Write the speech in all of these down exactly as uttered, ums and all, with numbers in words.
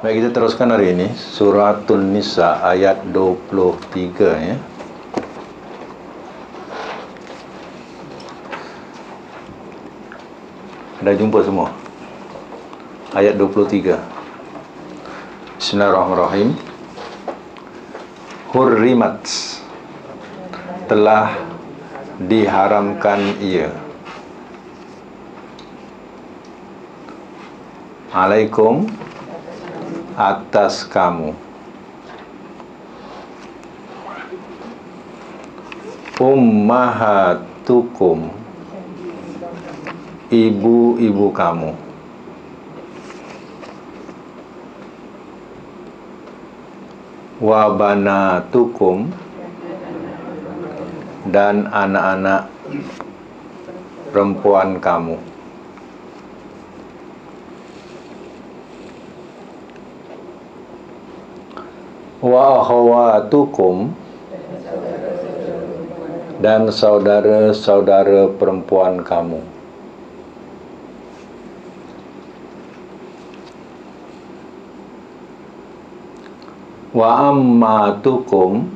Baik, kita teruskan hari ini Suratul Nisa ayat dua puluh tiga ya. Dah jumpa semua? Ayat dua puluh tiga. Bismillahirrahmanirrahim. Hurrimat, telah diharamkan ia, alaikum, atas kamu, ummahatukum, ibu-ibu kamu, wabanatukum, dan anak-anak perempuan kamu, wa akhawatukum, dan saudara-saudara perempuan kamu, wa ammatukum,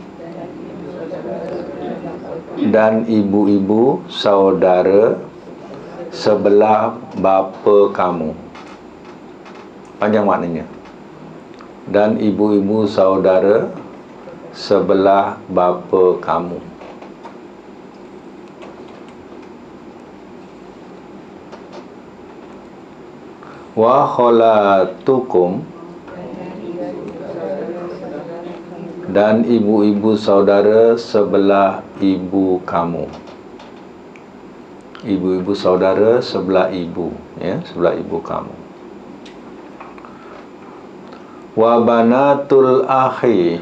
dan ibu-ibu saudara sebelah bapa kamu. Panjang maknanya. Dan ibu-ibu saudara sebelah bapa kamu. Wa kholatukum, dan ibu-ibu saudara sebelah ibu kamu. Ibu-ibu saudara sebelah ibu, ya, sebelah ibu kamu. Wa banatul akhi,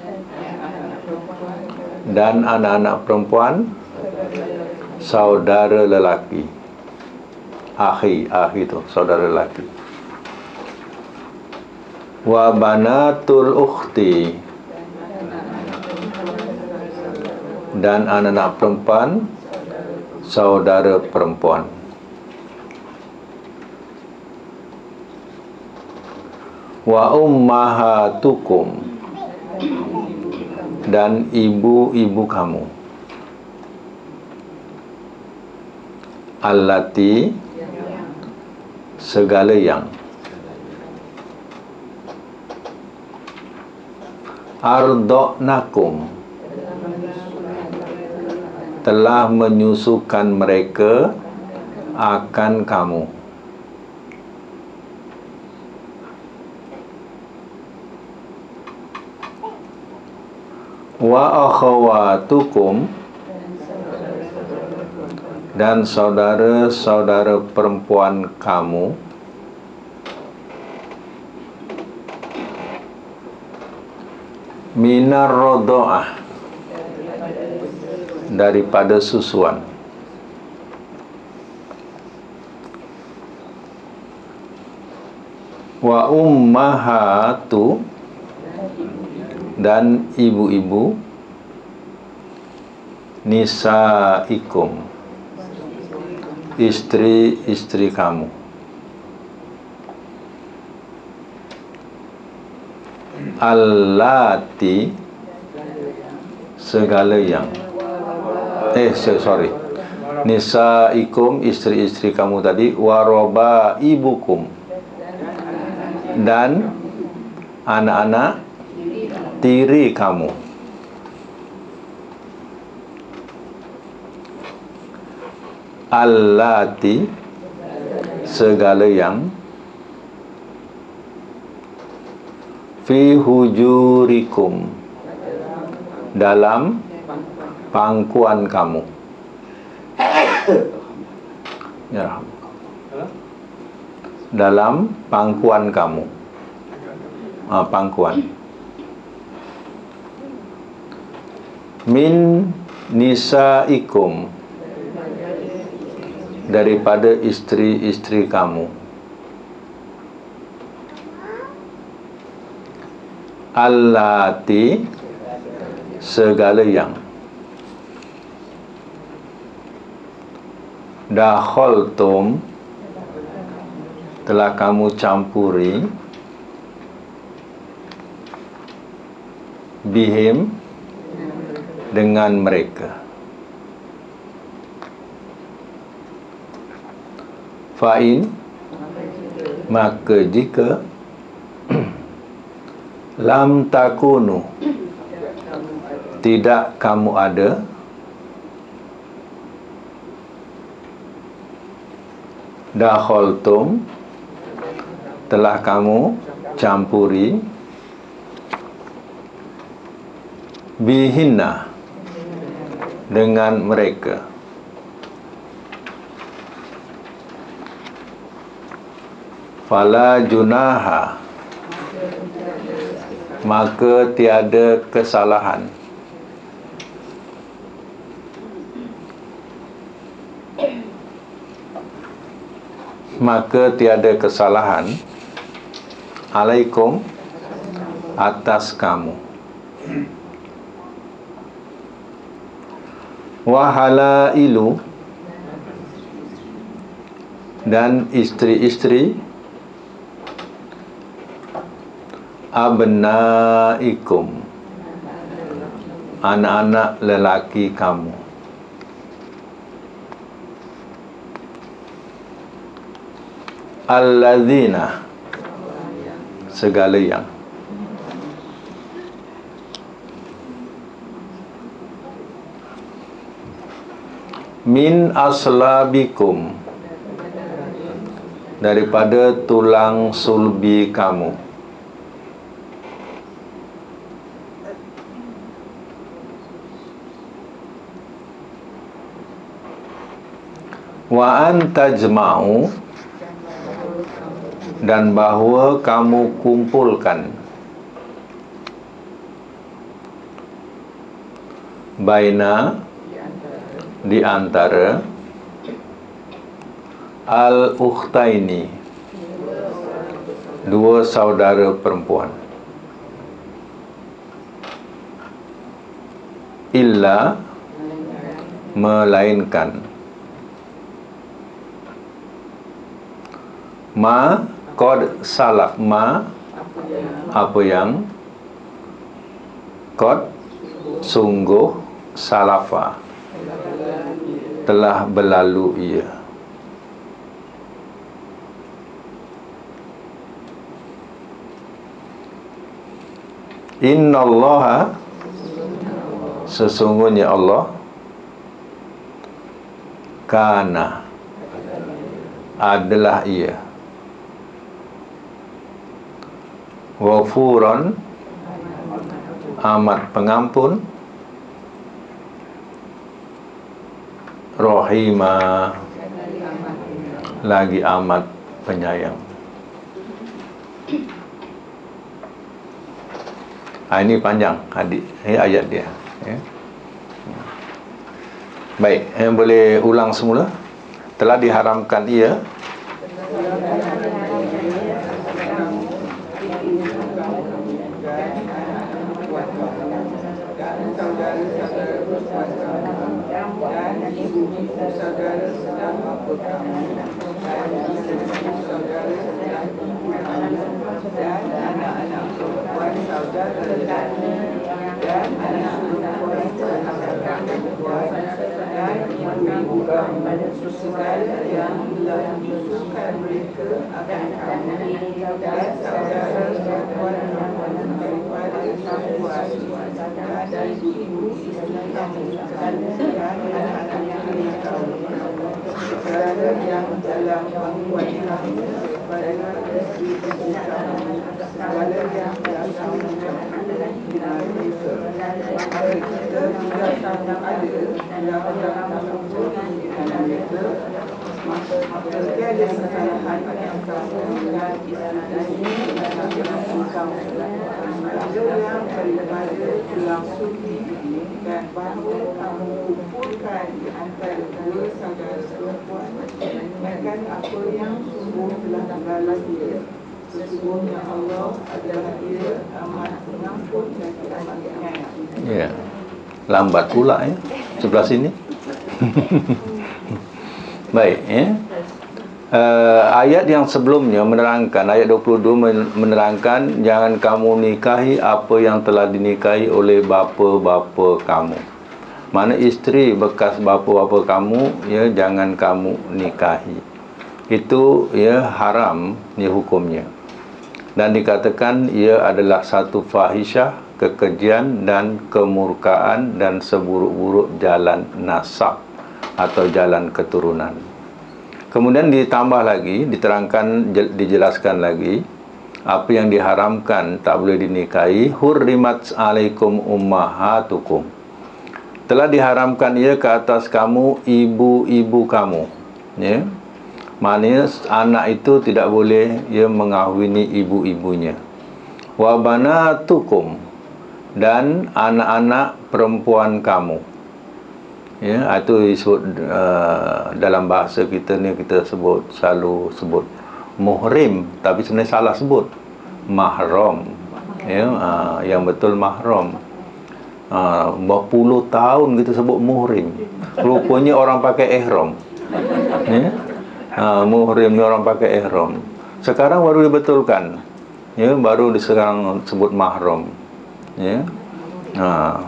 dan anak-anak perempuan saudara lelaki. Akhi, akhi itu saudara lelaki. Wa banatul ukhti, dan anak-anak perempuan saudara perempuan. Wa ummahatukum, dan ibu-ibu kamu, allati, segala yang, ardoknakum, telah menyusukan mereka akan kamu. Wa akhawatukum, dan saudara-saudara perempuan kamu, minar rodo'ah, daripada susuan. Wa ummahatu, dan ibu-ibu nisaikum, istri-istri kamu. Allati, segala yang, eh sorry nisaikum, istri-istri kamu tadi. Waroba ibukum, dan anak-anak tiri kamu. Allati, segala yang, fi hujurikum, dalam pangkuan kamu. Ya, dalam pangkuan kamu. Ah, pangkuan. Min nisaikum, daripada istri-istri kamu. Allati, segala yang, dakhaltum, telah kamu campuri, bihim, dengan mereka. Fa'in, maka jika lam takunu, tidak kamu ada, dakhaltum, telah kamu campuri, bihinna, dengan mereka. Fala junaha, maka tiada kesalahan. Maka tiada kesalahan alaikum, atas kamu. Wahalailu, dan istri-istri abnaikum, anak-anak lelaki kamu. Alladzina, segala yang. Min aslabikum, daripada tulang sulbi kamu. Wa an tajma'u, dan bahawa kamu kumpulkan baina, di antara al-ukhtaini, dua saudara perempuan, illa, melainkan, ma qad salaf, ma apa yang qad sungguh salafa telah berlalu ia. Innallaha, sesungguhnya Allah, kana, adalah ia, ghafuran, amat pengampun, rahima, lagi amat penyayang. Ha, ini panjang adik, eh, ayat dia, ya. Baik, eh, boleh ulang semula. Telah diharamkan ia segala yang telah dikhususkan mereka akan kamu dan saudara-saudara daripada suami dan ibu isteri kamu dan anak-anak kamu, segala yang dalam pangkuan kamu daripada isteri kamu, segala yang dalam dengan mereka. Maka kita tidak tahu ada dalam dalam dengan mereka, maka tiada kesalahan yang kamu dan isteri dan anak-anak kamu, segala yang daripada tulang sulbi, dan bahawa kamu kumpulkan di antara dua saudara perempuan, bahkan apa yang sungguh telah berlalu dia. Sesungguhnya Allah adalah dia amat pengampun dan amat penyayang. Ya, lambat pula ya sebelah sini. Baik, ya. uh, ayat yang sebelumnya menerangkan, ayat dua puluh dua menerangkan jangan kamu nikahi apa yang telah dinikahi oleh bapa-bapa kamu. Mana isteri bekas bapa-bapa kamu, ya, jangan kamu nikahi. Itu, ya, haram, ya, hukumnya. Dan dikatakan ia adalah satu fahisyah, kekejian dan kemurkaan dan seburuk-buruk jalan nasab atau jalan keturunan. Kemudian ditambah lagi, diterangkan, dijelaskan lagi apa yang diharamkan tak boleh dinikahi. Hurrimat alaikum ummahatukum, telah diharamkan ia ke atas kamu ibu-ibu kamu, ya. Maknanya anak itu tidak boleh, ia mengahwini ibu-ibunya. Wa banatukum, dan anak-anak perempuan kamu, ya. Itu disebut uh, dalam bahasa kita ni, kita sebut, selalu sebut muhrim, tapi sebenarnya salah sebut mahram, ya. Uh, yang betul mahram. Uh, berpuluh tahun kita sebut muhrim, rupanya orang pakai ihram, ya. Ha, muhrim ni orang pakai ihram. Sekarang baru dibetulkan, ya, baru sekarang sebut mahram, ya. Ha.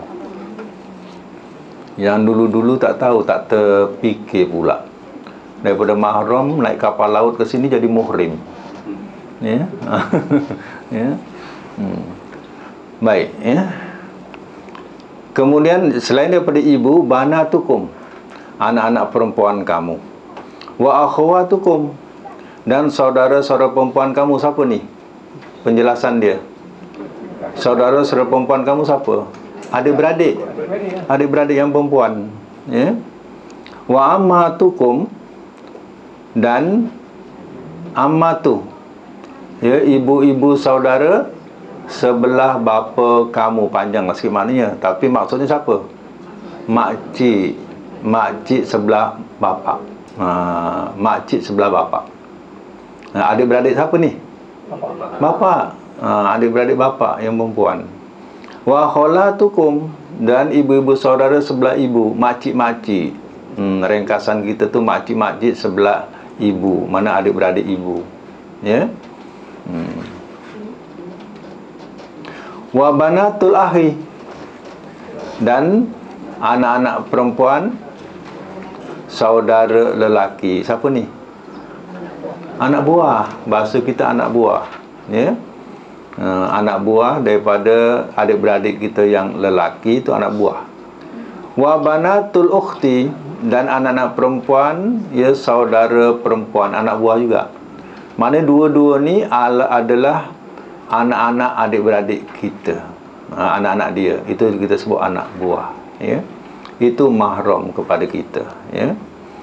Yang dulu-dulu tak tahu, tak terfikir pula. Daripada mahram naik kapal laut ke sini jadi muhrim, ya. Ya. Hmm. Baik, ya. Kemudian selain daripada ibu, banatukum, anak-anak perempuan kamu. Wa akhwatukum, dan saudara-saudara perempuan kamu. Siapa ni? Penjelasan dia. Saudara-saudara perempuan kamu siapa? Adik-beradik. Adik-beradik yang perempuan, ya. Wa ammatukum, dan ammatu, ya, ibu-ibu saudara sebelah bapa kamu. Panjang lah sikit maknanya, tapi maksudnya siapa? Makcik. Makcik sebelah bapa. Ha, makcik sebelah bapa. Ha, adik-beradik siapa ni? Bapa. Bapa. Ha, adik-beradik bapa yang perempuan. Wa kholatukum, dan ibu-ibu saudara sebelah ibu, makcik-makcik. Hmm, ringkasan kita tu makcik-makcik sebelah ibu, mana adik-beradik ibu, ya. Hmm. Wa banatul ahi, dan anak-anak perempuan saudara lelaki. Siapa ni? Anak buah. Bahasa kita anak buah, ya. Uh, anak buah daripada adik-beradik kita yang lelaki, itu anak buah. Wa banatul ukhti, dan anak-anak perempuan, ya, saudara perempuan, anak buah juga. Maknanya dua-dua ni adalah anak-anak adik-beradik kita, uh, anak-anak dia. Itu kita sebut anak buah, ya. Itu mahram kepada kita, ya.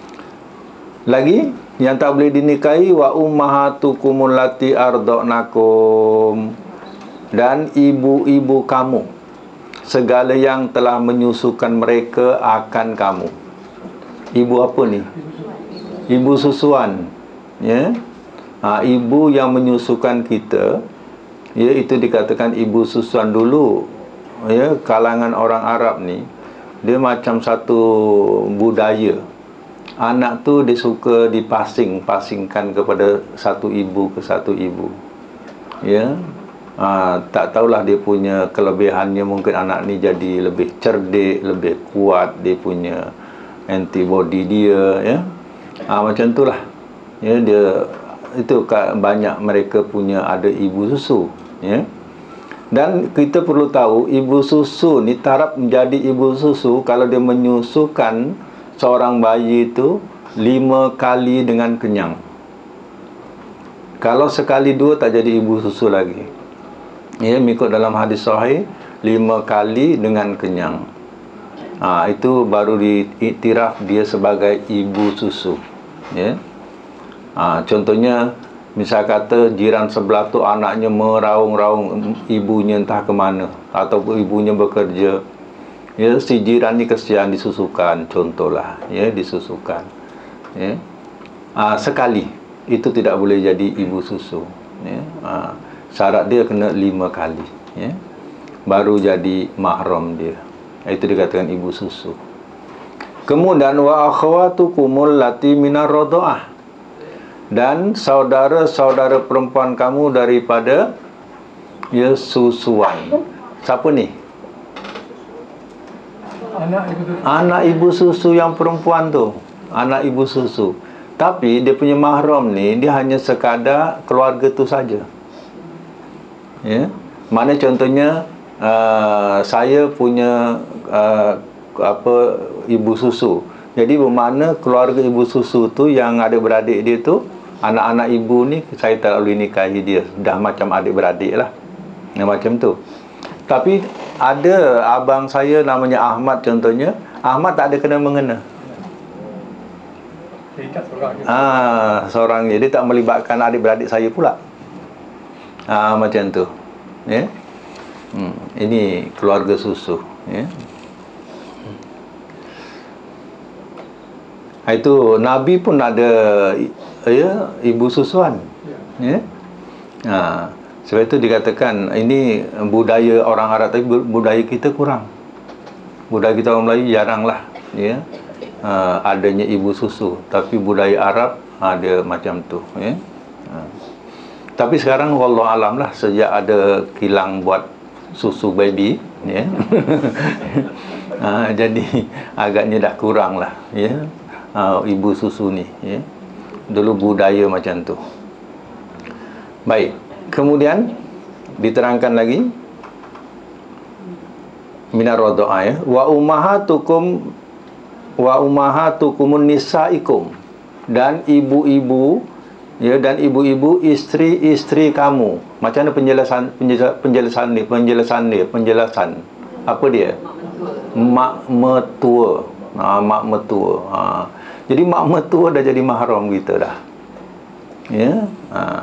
Lagi yang tak boleh dinikahi, wa ummahatukumul lati arda'nakum, dan ibu-ibu kamu, segala yang telah menyusukan mereka akan kamu. Ibu apa ni? Ibu susuan, ya. Ha, ibu yang menyusukan kita, ya, itu dikatakan ibu susuan dulu, ya. Kalangan orang Arab ni, dia macam satu budaya. Anak tu dia suka dipasing, pasingkan kepada satu ibu ke satu ibu, ya. Ha, tak tahulah dia punya kelebihannya. Mungkin anak ni jadi lebih cerdik, lebih kuat, dia punya antibody dia, ya. Ha, macam itulah, ya. Dia itu banyak mereka punya ada ibu susu, ya. Dan kita perlu tahu, ibu susu ni taraf menjadi ibu susu kalau dia menyusukan seorang bayi itu lima kali dengan kenyang. Kalau sekali dua tak jadi ibu susu lagi, ya, mengikut dalam hadis sahih, lima kali dengan kenyang. Ha, itu baru diiktiraf dia sebagai ibu susu, ya. Ha, contohnya, misal kata jiran sebelah tu anaknya meraung-raung ibunya entah ke mana, ataupun ibunya bekerja, ya, si jiran ni kesian, disusukan, contohlah, ya, disusukan, ya. Ha, sekali itu tidak boleh jadi ibu susu, ya. Ha, syarat dia kena lima kali, ya, baru jadi mahram dia. Itu dikatakan ibu susu. Kemudian wa akhwatukumul lati minar radha'ah, dan saudara-saudara perempuan kamu daripada ya susuan. Siapa ni? Anak ibu susu. Anak ibu susu yang perempuan tu. Anak ibu susu. Tapi dia punya mahram ni, dia hanya sekadar keluarga tu saja. Ya. Mana contohnya uh, saya punya uh, apa ibu susu. Jadi bermakna keluarga ibu susu tu yang ada beradik dia tu, anak-anak ibu ni saya tak boleh nikahi dia. Dah macam adik-beradik lah. Yang macam tu. Tapi ada abang saya namanya Ahmad contohnya. Ahmad tak ada kena-mengena. Ah, seorang je. Dia tak melibatkan adik-beradik saya pula. Ah, macam tu. Ya. Hmm, ini keluarga susu, ya. Itu Nabi pun ada ya ibu susuan. Ya. Ha, sebab itu dikatakan ini budaya orang Arab, tapi budaya kita kurang. Budaya kita orang Melayu jaranglah ya. Ha, adanya ibu susu, tapi budaya Arab ada macam tu ya. Ha. Tapi sekarang wallahu alam lah, sejak ada kilang buat susu baby ya. Ha, jadi agaknya dah kurang lah ya. Uh, ibu susu ni ya. Dulu budaya macam tu. Baik, kemudian diterangkan lagi minar radha'ah ya. Wa ummahatukum wa ummahatukumun nisaikum, dan ibu-ibu ya, dan ibu-ibu isteri-isteri kamu. Macam mana penjelasan penjelasan penjelasan ni penjelasan ni penjelasan apa dia? Mak mertua. Ha, mak mertua. Ha. Jadi mak mertua dah jadi mahram kita dah. Ya. Ha.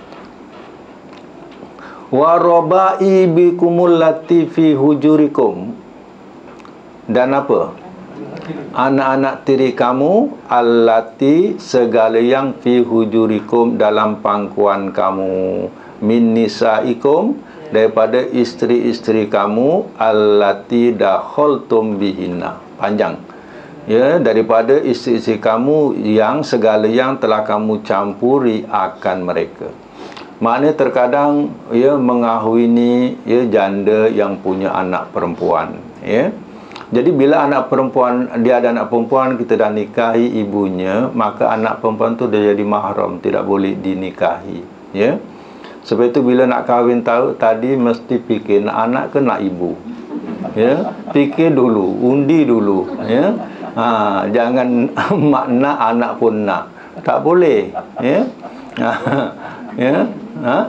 Wa rabaibikumul lati fi hujurikum, dan apa? Anak-anak tiri kamu allati, segala yang fi hujurikum, dalam pangkuan kamu, min nisaikum, daripada isteri-isteri kamu, allati dakhaltum bihinna. Panjang. Ya, daripada isteri-isteri kamu yang segala yang telah kamu campuri akan mereka. Maknanya terkadang ya mengahwini ya janda yang punya anak perempuan ya. Jadi bila anak perempuan, dia ada anak perempuan, kita dah nikahi ibunya, maka anak perempuan tu dah jadi mahram, tidak boleh dinikahi ya. Sebab itu bila nak kahwin tahu tadi mesti fikir nak anak ke nak ibu. Ya, fikir dulu, undi dulu ya. Ha, jangan mak nak, anak pun nak. Tak boleh ya. Ha, ya. Ha?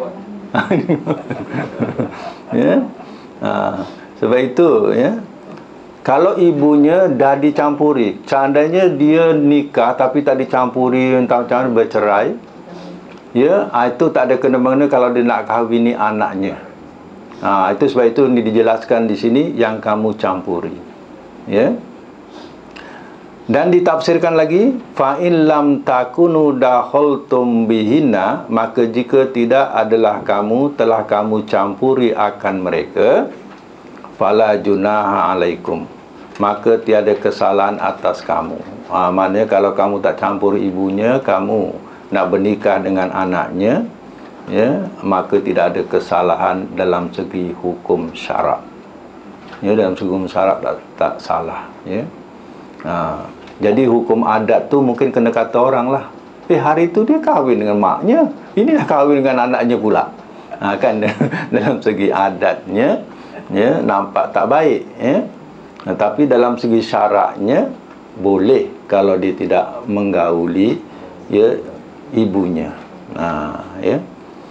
Ya. Ha, sebab itu ya. Kalau ibunya dah dicampuri, seandainya dia nikah tapi tak dicampuri, entah macam mana bercerai, ya, itu tak ada kena-mengena kalau dia nak kahwini anaknya. Ha, itu sebab itu ini dijelaskan di sini yang kamu campuri. Ya. Dan ditafsirkan lagi, fa in lam takunu dakhaltum bihinna, maka jika tidak adalah kamu telah kamu campuri akan mereka, fala junaha alaikum, maka tiada kesalahan atas kamu. Ha, maknanya kalau kamu tak campur ibunya, kamu nak bernikah dengan anaknya, ya, maka tidak ada kesalahan dalam segi hukum syarak. Ya, dalam segi hukum syarak tak, tak salah. Ya. Ha, jadi hukum adat tu mungkin kena kata orang lah, eh hari tu dia kahwin dengan maknya, ini dah kahwin dengan anaknya pula. Ha, kan dalam segi adatnya ya, nampak tak baik ya. Nah, tapi dalam segi syaraknya boleh kalau dia tidak menggauli ya ibunya. Nah, ya.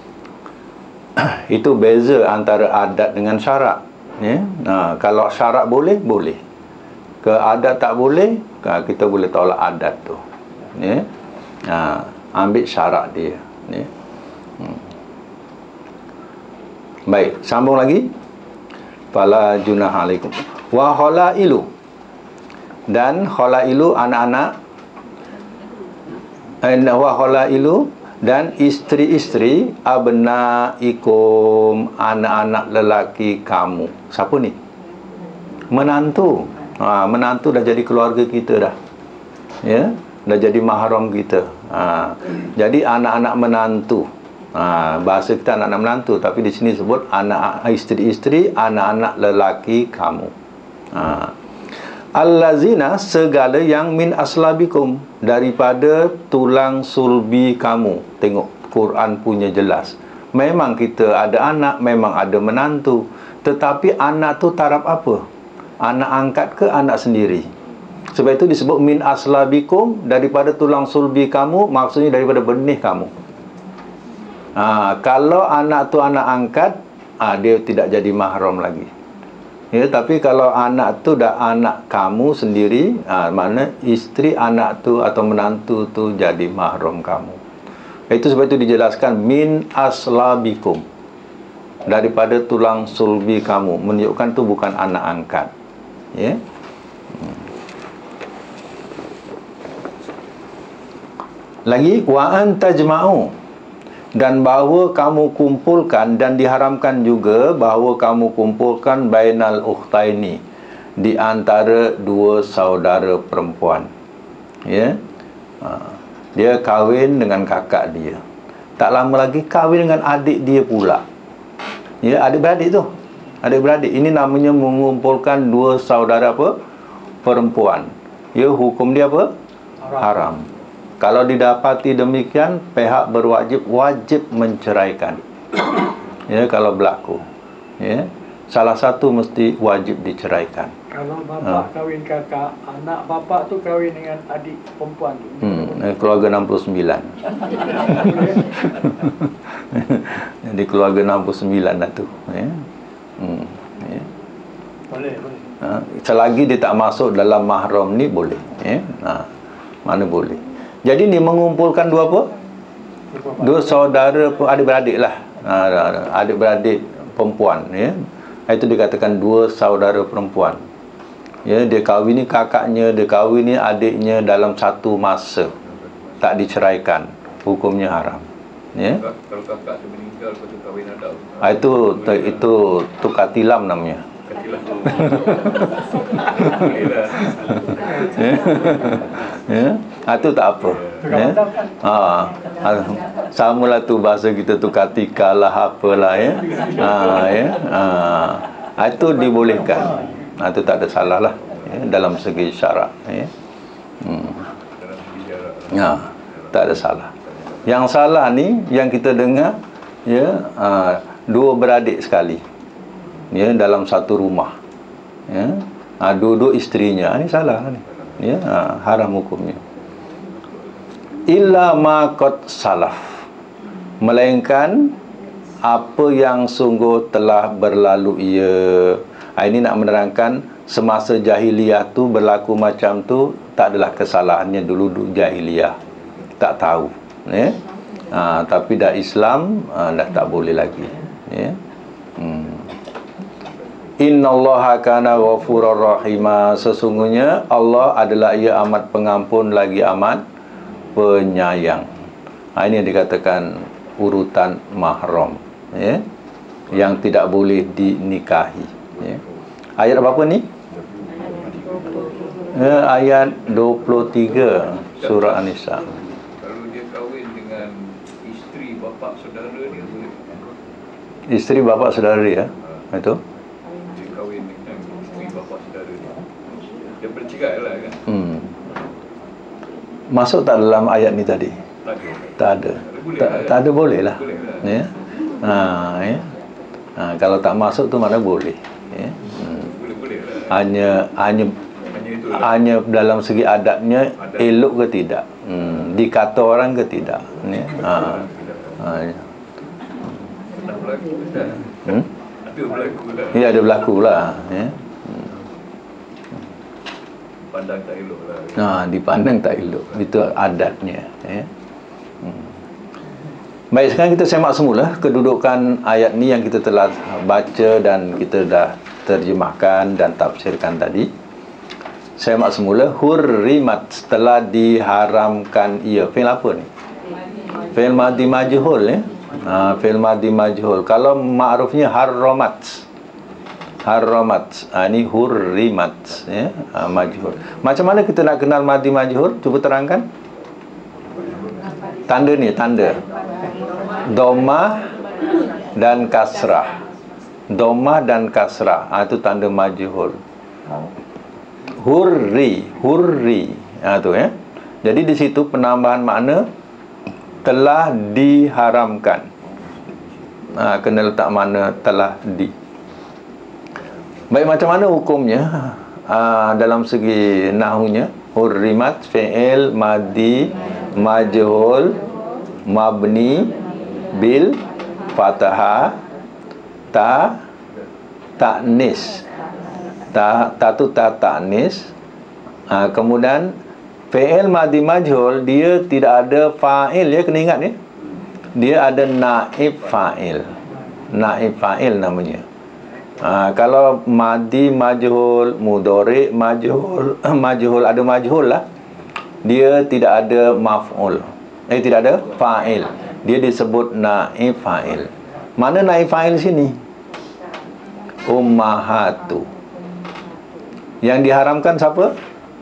Itu beza antara adat dengan syarak ya. Nah, kalau syarak boleh, boleh. Ke adat tak boleh, kita boleh tolak adat tu ya. Nah, ambil syarak dia ya. Hmm. Baik, sambung lagi. Fala junaha alaikum. Wa khalailu, dan khalailu anak-anak, wa khalailu, dan isteri-isteri abnaikum, anak-anak lelaki kamu. Siapa ni? Menantu. Ha, menantu dah jadi keluarga kita dah. Ya, dah jadi mahram kita. Ha. Jadi anak-anak menantu. Ha, bahasa kita anak-anak menantu, tapi di sini sebut anak isteri-isteri, anak-anak lelaki kamu. Ha. Allazina, segala yang min aslabikum, daripada tulang sulbi kamu. Tengok Quran punya jelas. Memang kita ada anak, memang ada menantu, tetapi anak tu taraf apa? Anak angkat ke anak sendiri? Sebab itu disebut min aslabikum, daripada tulang sulbi kamu, maksudnya daripada benih kamu. Ha, kalau anak tu anak angkat, ha, dia tidak jadi mahram lagi. Ya, tapi kalau anak tu dah anak kamu sendiri, ha, mana isteri anak tu atau menantu tu jadi mahram kamu. Itu sebab itu dijelaskan min aslabikum, daripada tulang sulbi kamu, menunjukkan tu bukan anak angkat. Ya. Lagi wa antajma'u, dan bahawa kamu kumpulkan, dan diharamkan juga bahawa kamu kumpulkan bainal ukhtaini, di antara dua saudara perempuan. Ya. Ha. Dia kahwin dengan kakak dia, tak lama lagi kahwin dengan adik dia pula. Ya, adik-beradik tu. Adik-beradik ini namanya mengumpulkan dua saudara apa? Perempuan. Ya, hukum dia apa? Haram. Haram. Kalau didapati demikian, pihak berwajib wajib menceraikan. Ya, kalau berlaku. Ya, salah satu mesti wajib diceraikan. Kalau bapa ha. kahwin kakak, anak bapa tu kahwin dengan adik perempuan tu. Hmm, keluarga enam puluh sembilan. Jadi keluarga enam puluh sembilan dah tu. Ya. Hmm, ya. Boleh, boleh. Ha, selagi dia tak masuk dalam mahram ni boleh. Ya. Ha, mana boleh. Jadi ni mengumpulkan dua apa? Dua saudara, adik-beradik lah. Ha, adik-beradik perempuan. Ya. Itu dikatakan dua saudara perempuan. Ya, dia kahwin ni kakaknya, dia kahwin ni adiknya dalam satu masa, tak diceraikan, hukumnya haram. Ya. Kalau kakak tu meninggal, lepas tu kahwin anak, ha, itu itu tukar tilam namanya. Ya, ha, itu tak apa. Ya. Ha, ha, samalah tu bahasa kita tukar tikar lah, apalah ya. Ha, ya. Ha, itu dibolehkan. Ha, itu tak ada salah lah, ya, dalam segi syarak. Ya. Hmm. Ha, tak ada salah. Yang salah ni yang kita dengar, ya, ha, dua beradik sekali, ya, dalam satu rumah. Ya. Ha, dua-dua isterinya, ni salah ni. Ya, ha, haram hukumnya. Illa ma qad salaf, melainkan apa yang sungguh telah berlalu ia. Ha, ini nak menerangkan semasa jahiliyah tu berlaku macam tu, tak adalah kesalahannya dulu jahiliyah, tak tahu. Ya. Ha, tapi dah Islam, ha, dah tak boleh lagi. Ya. Hmm. Innallaha kana ghafurur rahima, sesungguhnya Allah adalah ia amat pengampun lagi amat penyayang. Ha, ini yang dikatakan urutan mahram, ya, yang tidak boleh dinikahi. Ya. Ayat berapa ni? Ya, ayat dua puluh tiga surah An-Nisa. Kalau dia kahwin dengan isteri bapa saudara dia boleh? Isteri bapa saudara dia, ha. Itu Dia kahwin dengan isteri bapa saudara dia, dia bercerai lah kan? Hmm. Masuk tak dalam ayat ni tadi? Tak ada. Tak ada. Tak, tak ada, boleh lah. Ya. Ha, ya. Ha, kalau tak masuk tu mana boleh. Ya. Hmm. Boleh-boleh lah. Hanya hanya Hanya itulah. hanya dalam segi adatnya Adat. elok ke tidak? Hmm. Dikata orang ke tidak? Ya. Ha. Ha, ya. Pernah berlaku kan? Hmm? Ada berlaku lah. Ya, ada berlaku lah. Ya. Pandang tak elok lah. Ha, dipandang tak elok. Itu adatnya. Ya. Hmm. Baik, sekarang kita semak semula kedudukan ayat ni yang kita telah baca dan kita dah terjemahkan dan tafsirkan tadi. Semak semula. Hurrimat, setelah diharamkan ia. Fi'il apa ni? Fi'il madhi majhul, ya. Ha, fi'il madhi majhul. Kalau ma'rufnya harramat. haramat. Ha, ini hurrimat, ya. Ha, majhul. Macam mana kita nak kenal madi majhul? Cuba terangkan. Tanda ni, tanda dhammah dan kasrah. Dhammah dan kasrah, ha, itu tanda majhul. Hurri, hurri, ha, tu ya. Jadi di situ penambahan makna telah diharamkan. Ha, kena letak makna telah di. Baik, macam mana hukumnya ha, dalam segi nahunya? Hurrimat fi'il madi majhul mabni bil fathah ta ta'nis. Ta ta tu ta ta'nis. Ha, kemudian fi'il madi majhul dia tidak ada fa'il, ya, kena ingat ya. Dia ada naib fa'il. Naib fa'il namanya. Ha, kalau madi majhul, mudhari majhul, majhul ada majhul lah, dia tidak ada maf'ul. Eh tidak ada fa'il. Dia disebut naib fa'il. Mana naib fa'il sini? Ummahatu. Yang diharamkan siapa?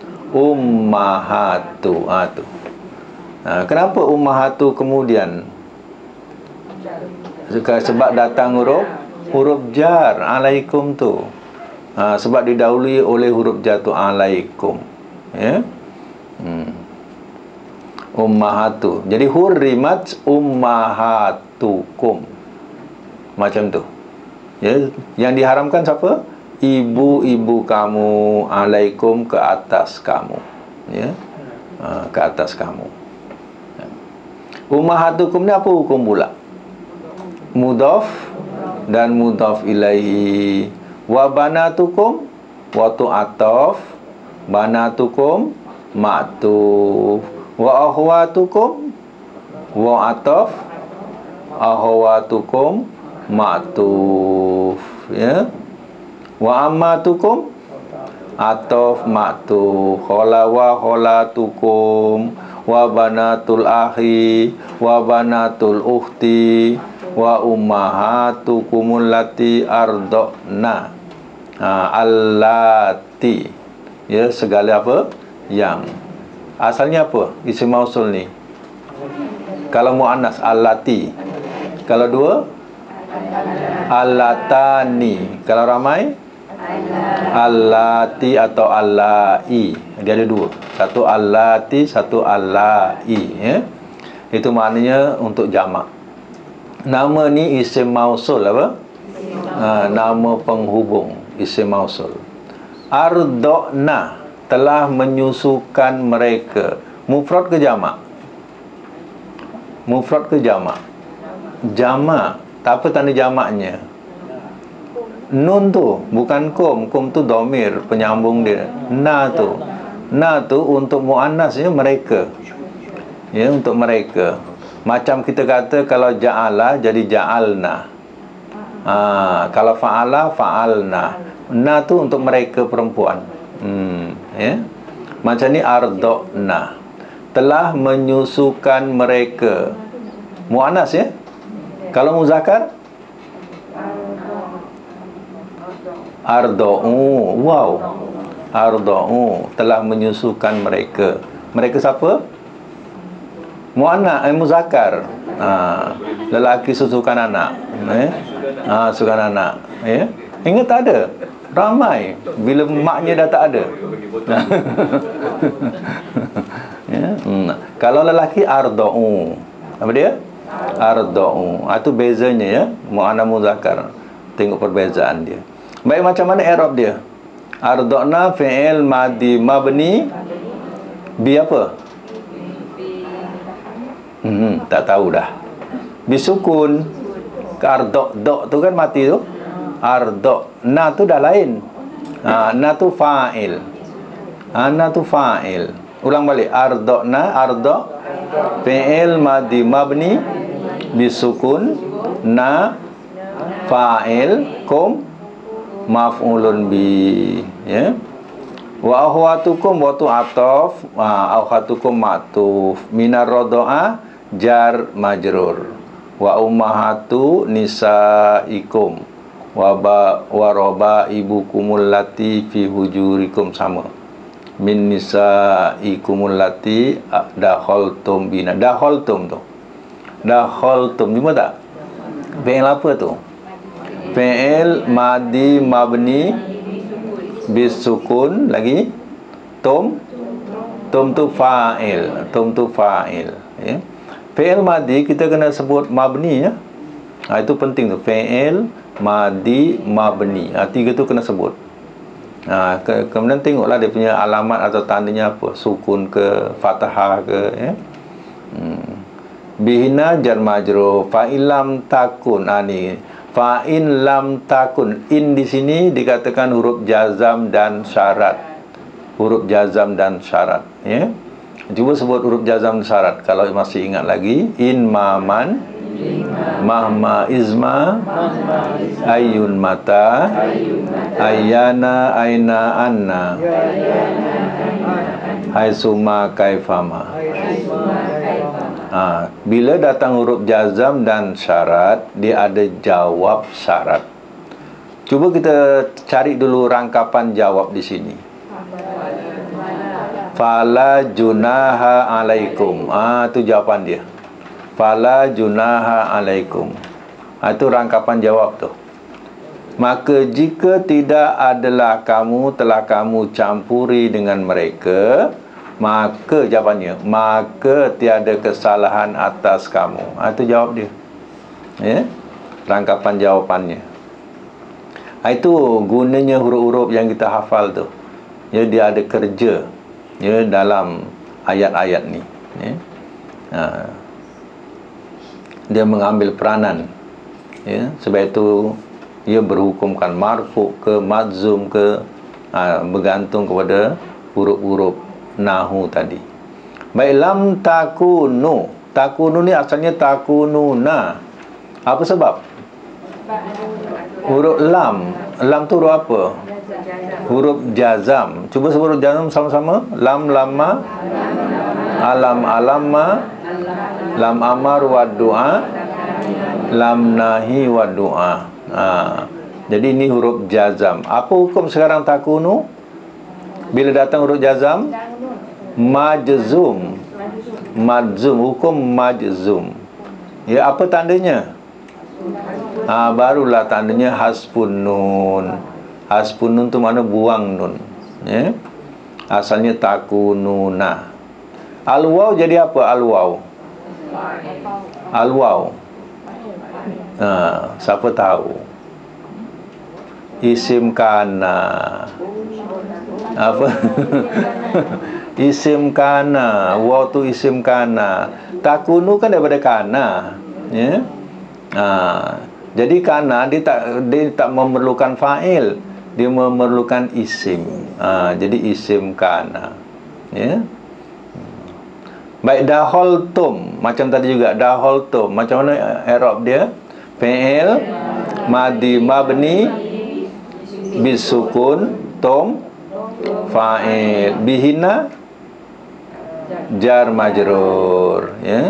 Ummahatu. Ha, tu. Ha, kenapa ummahatu kemudian? Sebab datang huruf huruf jar alaikum tu. Ha, sebab didahului oleh huruf jar tu alaikum, ya. Hmm. Ummahatu. Jadi hurrimat ummahatukum. Macam tu. Ya, yang diharamkan siapa? Ibu-ibu kamu, alaikum, ke atas kamu, ya. Ha, ke atas kamu. Ummahatukum ni apa hukum pula? Mudhaf dan mudhaf ilaihi. Wa banatukum, wa tu'ataf, banatukum ma'tuf, wa akhwatukum, wa ataf, akhwatukum ma'tuf, ya. Wa ammatukum ataf ma'tuf, khala wa khalatukum, wa banatul akhi, wa banatul ukhti, wa ummahatukumul lati ardokna. Ha, allati, ya, segala apa yang. Asalnya apa isim mausul ni? Kalau muannas allati, kalau dua allatani, kalau ramai allati atau allai. Dia ada dua, satu allati, satu allai, ya. Itu maknanya untuk jamak. Nama ni isim mausul apa? Ha, nama penghubung, isim mausul. Ardokna, telah menyusukan mereka. Mufrad ke jamak? Mufrad ke jamak? Jamak. Tak apa tanda jamaknya? Nun tu bukan kum. Kum tu domir, penyambung dia. Na tu, na tu untuk muannasnya mereka, ya, untuk mereka. Macam kita kata kalau ja'ala jadi ja'alna. Ha, kalau fa'ala fa'alna. Na tu untuk mereka perempuan. Hmm, ya. Macam ni ardokna, telah menyusukan mereka. Muannas, ya. Kalau muzakkar ardo'u. Wow. Ardo'u, telah menyusukan mereka. Mereka siapa? Muannas, eh, muzakkar. Ha, lelaki susukan anak, eh? Ha, susukan anak, ya. Ingat tak ada? Ramai bila maknya dah tak ada. Ya? Hmm. Kalau lelaki ardo'u, apa dia? Ardo'u. Itu bezanya, ya. Muannas muzakkar. Tengok perbezaan dia. Baik, macam mana i'rab dia? Ardo'na fi'il madi mabni bi apa? Hmm, tak tahu dah. Bisukun. Ardok, dok tu kan mati tu. Ardok. Na tu dah lain. Ha, na tu fa'il. Ha, na tu fa'il. Ulang balik. Ardokna, ardok fi'il madi mabni bisukun, na fa'il, kum maf'ulun bi, ya. Wa akhwatukum wa tu'ataf, wa akhwatukum ma'tuf, minar rodo'ah jar majrur, wa ummahatu nisaikum, waba waroba ibukumul lati fi hujurikum sama. Min nisaikumul lati dakhaltum bina. Dakhaltum tu. Dakhaltum cuma tak? Fi'il apa tu? Fi'il madi mabni bisukun lagi. Tum tum tu fa'il. Tum tu fa'il, ya. Fi'il madi kita kena sebut mabni, ya. Ha, itu penting tu. Fi'il madi mabni. Ha, tiga tu kena sebut. Ha, ke, kemudian tengoklah dia punya alamat atau tandanya apa. Sukun ke, fathah ke, ya. Hmm. Bihina jar majrur. Fa'in lam takun. Ha, ni. Fa'in lam takun. In di sini dikatakan huruf jazam dan syarat. Huruf jazam dan syarat, ya. Cuba sebut huruf jazam dan syarat kalau masih ingat lagi. In maman, mahma izma, ayun mata, ayana aina anna, haisuma kaifama. Ha, bila datang huruf jazam dan syarat, dia ada jawab syarat. Cuba kita cari dulu rangkapan jawab di sini. Fala junaha alaikum. Ah, itu jawapan dia. Fala junaha alaikum. Ah, itu rangkapan jawab tu. Maka jika tidak adalah kamu telah kamu campuri dengan mereka, maka jawapannya, maka tiada kesalahan atas kamu. Ah, itu jawab dia. Ya. Rangkapan jawapannya. Ah, itu gunanya huruf-huruf yang kita hafal tu. Ya, dia ada kerja, ya, dalam ayat-ayat ni, ya. Ha. Dia mengambil peranan, ya. Sebab itu ia berhukumkan marfu ke madzum ke, ha, bergantung kepada huruf-huruf nahu tadi. Baik, lam takunu. Takunu ni asalnya takununa. Apa sebab? Huruf lam. Lam tu huruf apa? Huruf jazam. Cuba sebut huruf jazam sama-sama. Lam lama, alam alamma, lam amar wa du'a, lam nahi wa du'a. Ha. Jadi ini huruf jazam. Apa hukum sekarang takunu? Bila datang huruf jazam, majzum. Majzum, hukum majzum. Ya, apa tandanya? Ha, barulah tandanya hasbun nun. Hasbun nun tu mana buang nun, ya. Asalnya takununa. Al-waw jadi apa? Al-waw. Al-waw. Ha, siapa tahu? Isim kana. Apa? Isim kana. Waw tu isim kana. Takunu kan daripada kana, ya. Ha, jadi kana dia tak dia tak memerlukan fa'il, dia memerlukan isim. Ha, jadi isim kana, ya. Baik, daholtum macam tadi juga. Daholtum macam mana i'rab dia? Fi'il madi mabni bisukun, tum fa'il, bihina jar majrur, ya.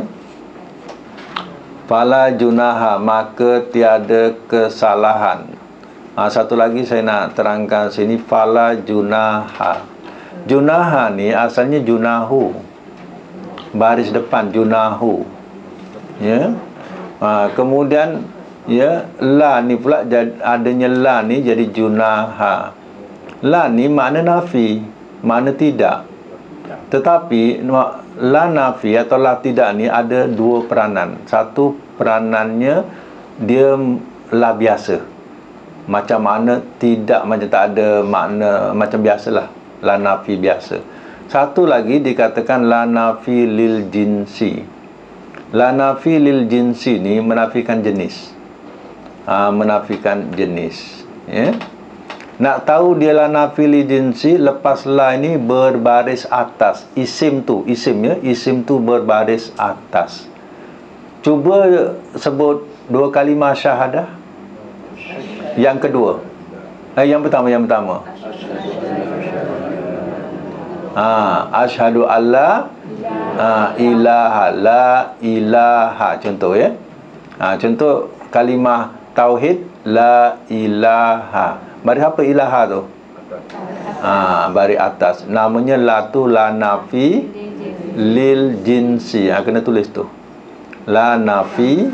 Fala junaha, maka tiada kesalahan. Ha, satu lagi saya nak terangkan sini. Fala junaha. Junaha ni asalnya junahu, baris depan junahu, ya. Ha, kemudian, ya, la ni pula jad, adanya la ni jadi junaha. La ni makna nafi, makna tidak. Tetapi la nafi atau la tidak ni ada dua peranan. Satu peranannya dia la biasa, macam mana tidak, macam tak ada makna, macam biasalah, la nafi biasa. Satu lagi dikatakan la nafi lil jinsi. La nafi lil jinsi ni menafikan jenis. Ha, menafikan jenis, ya. Nak tahu dia la nafi lil jinsi, lepas la ini berbaris atas. Isim tu, isim, ya, isim tu berbaris atas. Cuba sebut dua kalimah syahadah. Yang kedua, eh, yang pertama, yang pertama. Ha, asyhadu alla ha, ilaha la ilaha, contoh, ya. Ha, contoh kalimah tauhid la ilaha. Bari apa ilaha tu? Ah, bari atas. Namanya la tu la nafi lil jinsi. Ah, kena tulis tu. La nafi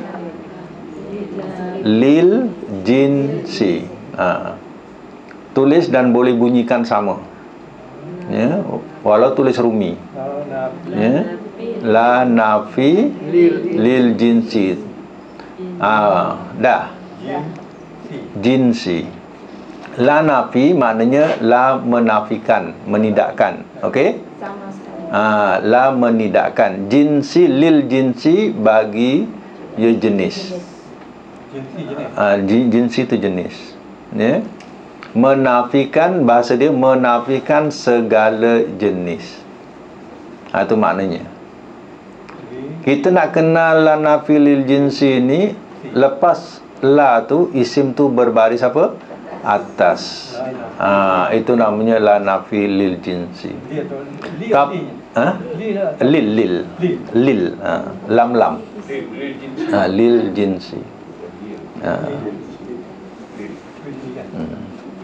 lil jinsi. Ah. Tulis dan boleh bunyikan sama. Ya, walau tulis rumi. Ya. La nafi lil jinsi. Ah, dah. Jinsi. La nafi maknanya la menafikan, menidakkan. Okey? Ah, la menidakkan. Jinsi lil jinsi bagi ya jenis. Ah, jinsi itu jenis. Ya. Menafikan, bahasa dia menafikan segala jenis. Ha, itu maknanya. Kita nak kenal la nafi lil jinsi ni, lepas la tu isim tu berbaris apa? Atas. Ha, itu namanya la nafi lil jinsi. Tap, ha? Lil lil lil ha, lam lam. Ha, lil jinsi. Ha. Hmm.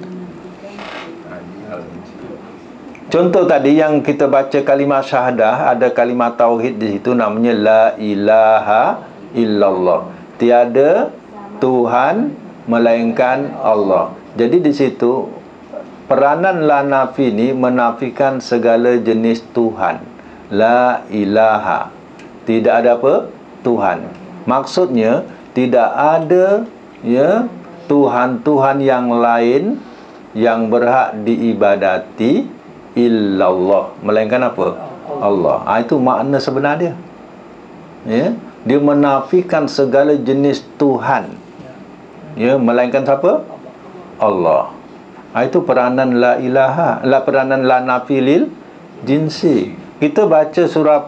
Contoh tadi yang kita baca kalimah syahadah, ada kalimah tauhid di situ, namanya la ilaha illallah. Tiada Tuhan melainkan Allah. Jadi di situ peranan la nafi ni menafikan segala jenis Tuhan. La ilaha. Tidak ada apa? Tuhan. Maksudnya tidak ada ya Tuhan-Tuhan yang lain yang berhak diibadati illallah, melainkan apa? Allah. Ha, itu makna sebenar dia. Ya, dia menafikan segala jenis Tuhan. Ya, melainkan siapa? Allah. Ha, itu peranan la ilaha, la peranan la nafi lil jinsi. Kita baca surah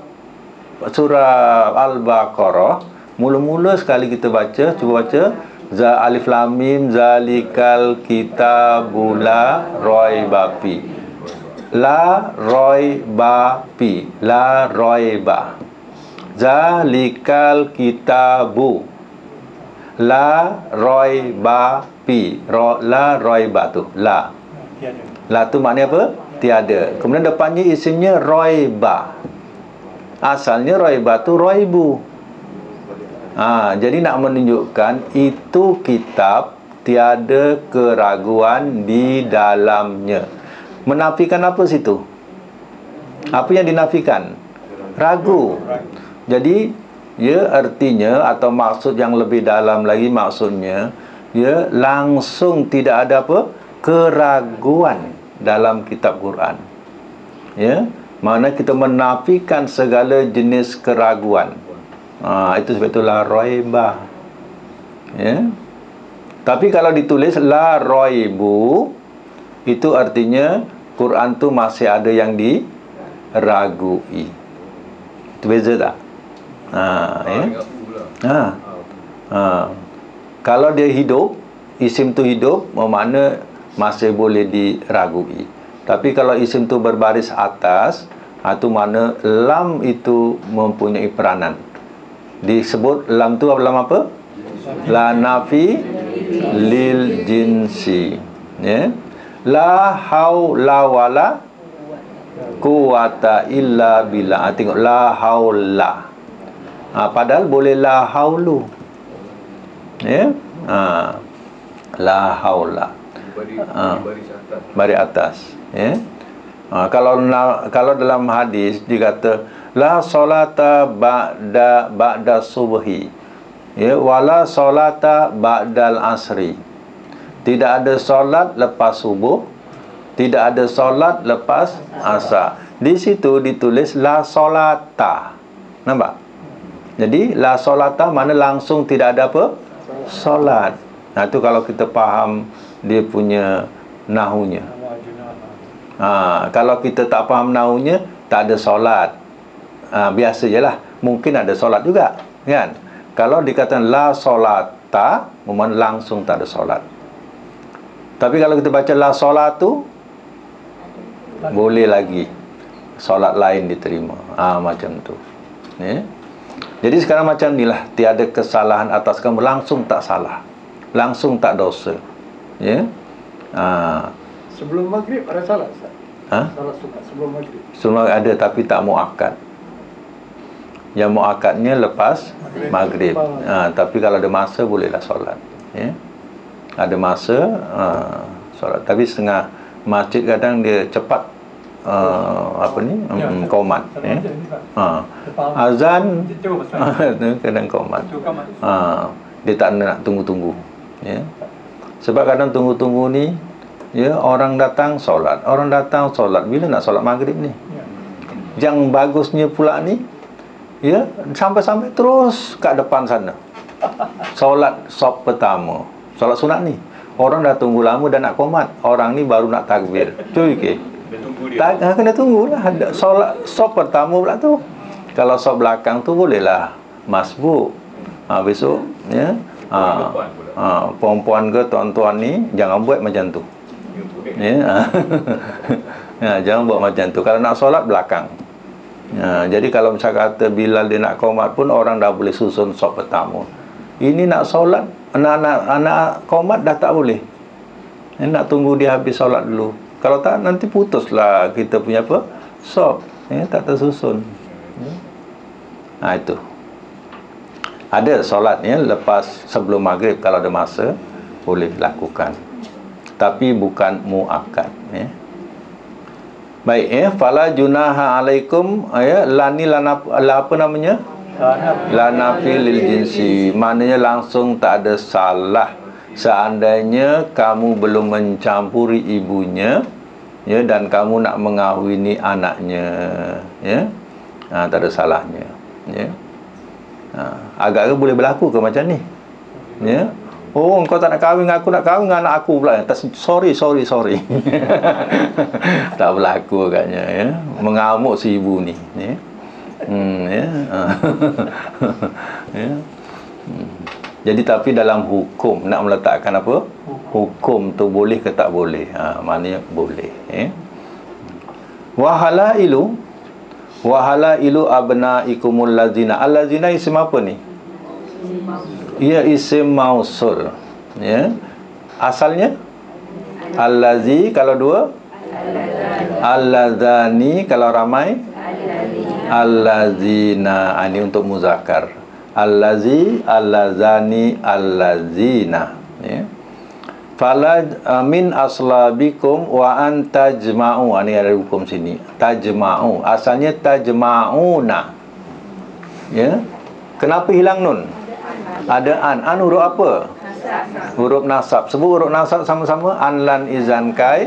surah Al-Baqarah, mula-mula sekali kita baca, cuba baca za alif lam mim zalikal kitabul la raiba fi. La raiba fi, la raiba. Zalikal kitabu la raiba fi. Ro, la raiba tu, la. La tu maknanya apa? Tiada. Kemudian depannya isimnya raiba. Asalnya raiba tu raibu. Ha, jadi nak menunjukkan itu kitab tiada keraguan di dalamnya. Menafikan apa situ? Apa yang dinafikan? Ragu. Jadi ya, artinya atau maksud yang lebih dalam lagi, maksudnya ya langsung tidak ada apa? Keraguan dalam kitab Quran. Ya, mana kita menafikan segala jenis keraguan. Ha, itu sebab itu la raiba. Ya. Tapi kalau ditulis la raibu, itu artinya Quran tu masih ada yang diragui. Itu beza tak? Ha, ya? Ha. Ha. Kalau dia hidup, isim tu hidup, bermakna masih boleh diragui. Tapi kalau isim tu berbaris atas, itu makna lam itu mempunyai peranan. Disebut lam tu lam apa? La nafi lil jinsi. Ya. La haula wala quwata illa billah. Ha, tengok la haula. Ha, padahal boleh la haulu. Ya. Ha. La haula. Ha. Bari atas. Ya. Ha, kalau kalau dalam hadis dikata la solata ba'da ba'da subhi. Ya, wala solata ba'dal asri. Tidak ada solat lepas subuh, tidak ada solat lepas asar. Di situ ditulis la solata. Nampak? Jadi la solata mana langsung tidak ada apa? Solat. Nah, itu kalau kita faham dia punya nahunya. Ha, kalau kita tak faham nahunya, tak ada solat. Ha, biasa je lah. Mungkin ada solat juga, kan? Kalau dikatakan la solata, memang langsung tak ada solat. Tapi kalau kita baca la solatu, boleh lagi solat lain diterima. Ah, macam tu. Ya. Jadi sekarang macam inilah, tiada kesalahan atas kamu, langsung tak salah. langsung tak dosa. Ya. Ha. Sebelum maghrib ada salat, Ustaz? Ha? Salat sunat sebelum maghrib. Semua ada tapi tak muakkad. Yang muakkadnya lepas maghrib. Ha, tapi kalau ada masa bolehlah solat. Ya. Ada masa ha, solat. Tapi setengah masjid kadang dia cepat uh, apa ni um, qomat. Ya. Ha. Azan kadang qomat. Ha. Dia tak nak tunggu-tunggu. Ya. Sebab kadang tunggu-tunggu ni, ya, orang datang solat, orang datang solat, bila nak solat maghrib ni? Yang bagusnya pula ni, ya, sampai-sampai terus kat depan sana. Solat sop pertama, solat sunat ni. Orang dah tunggu lama dan nak qomat. Orang ni baru nak takbir. Cuy ke? Tak, ha, kena tunggulah. Solat sop pertama pula tu. Kalau sop belakang tu bolehlah masbuk. Ha, besok, ya. Ha, ha, perempuan ke tuan-tuan ni jangan buat macam tu. Ya. Ya, jangan buat macam tu. Kalau nak solat belakang. Ya, jadi kalau misal kata Bilal dia nak qomat pun orang dah boleh susun sop pertama. Ini nak solat, anak-anak anak qomat dah tak boleh. Ya, nak tunggu dia habis solat dulu. Kalau tak nanti putuslah kita punya apa? Sop. Ya, tak tersusun. Ya. Ha, itu. Ada solatnya lepas sebelum maghrib kalau ada masa boleh lakukan. Tapi bukan muakkad, ya. Baik, ya, fala junaha alaikum, ya, lani lana apa namanya? Lanafi lil jinsi. Maknanya langsung tak ada salah seandainya kamu belum mencampuri ibunya, ya, dan kamu nak mengahwini anaknya, ya. Ha, tak ada salahnya, ya. Ha, agak-agak boleh berlaku ke macam ni? Ya. Oh, engkau tak nak kahwin, aku nak kahwin dengan anak aku pula. Sorry, sorry, sorry. Tak berlaku agaknya, ya. Mengamuk si ibu ni, ya. Hmm, ya. Ya. Hmm. Jadi tapi dalam hukum nak meletakkan apa? Hukum tu boleh ke tak boleh? Ha, maknanya boleh, ya. Wahalailu wahalailu abnaikumul lazina. Al-lazina isim apa ni? Ia isim mausul, ya. Asalnya allazi kalau dua, allazani kalau ramai, allazina. Ini untuk muzakkar. Allazi, allazani, allazina, ya. Fala min aslabikum wa an tajma'u. Ini ada hukum sini. Tajma'u. Asalnya tajma'una. Ya. Kenapa hilang nun? Ada an. An huruf apa? Huruf nasab. Sebut huruf nasab sama-sama. An, lan, izan, kai.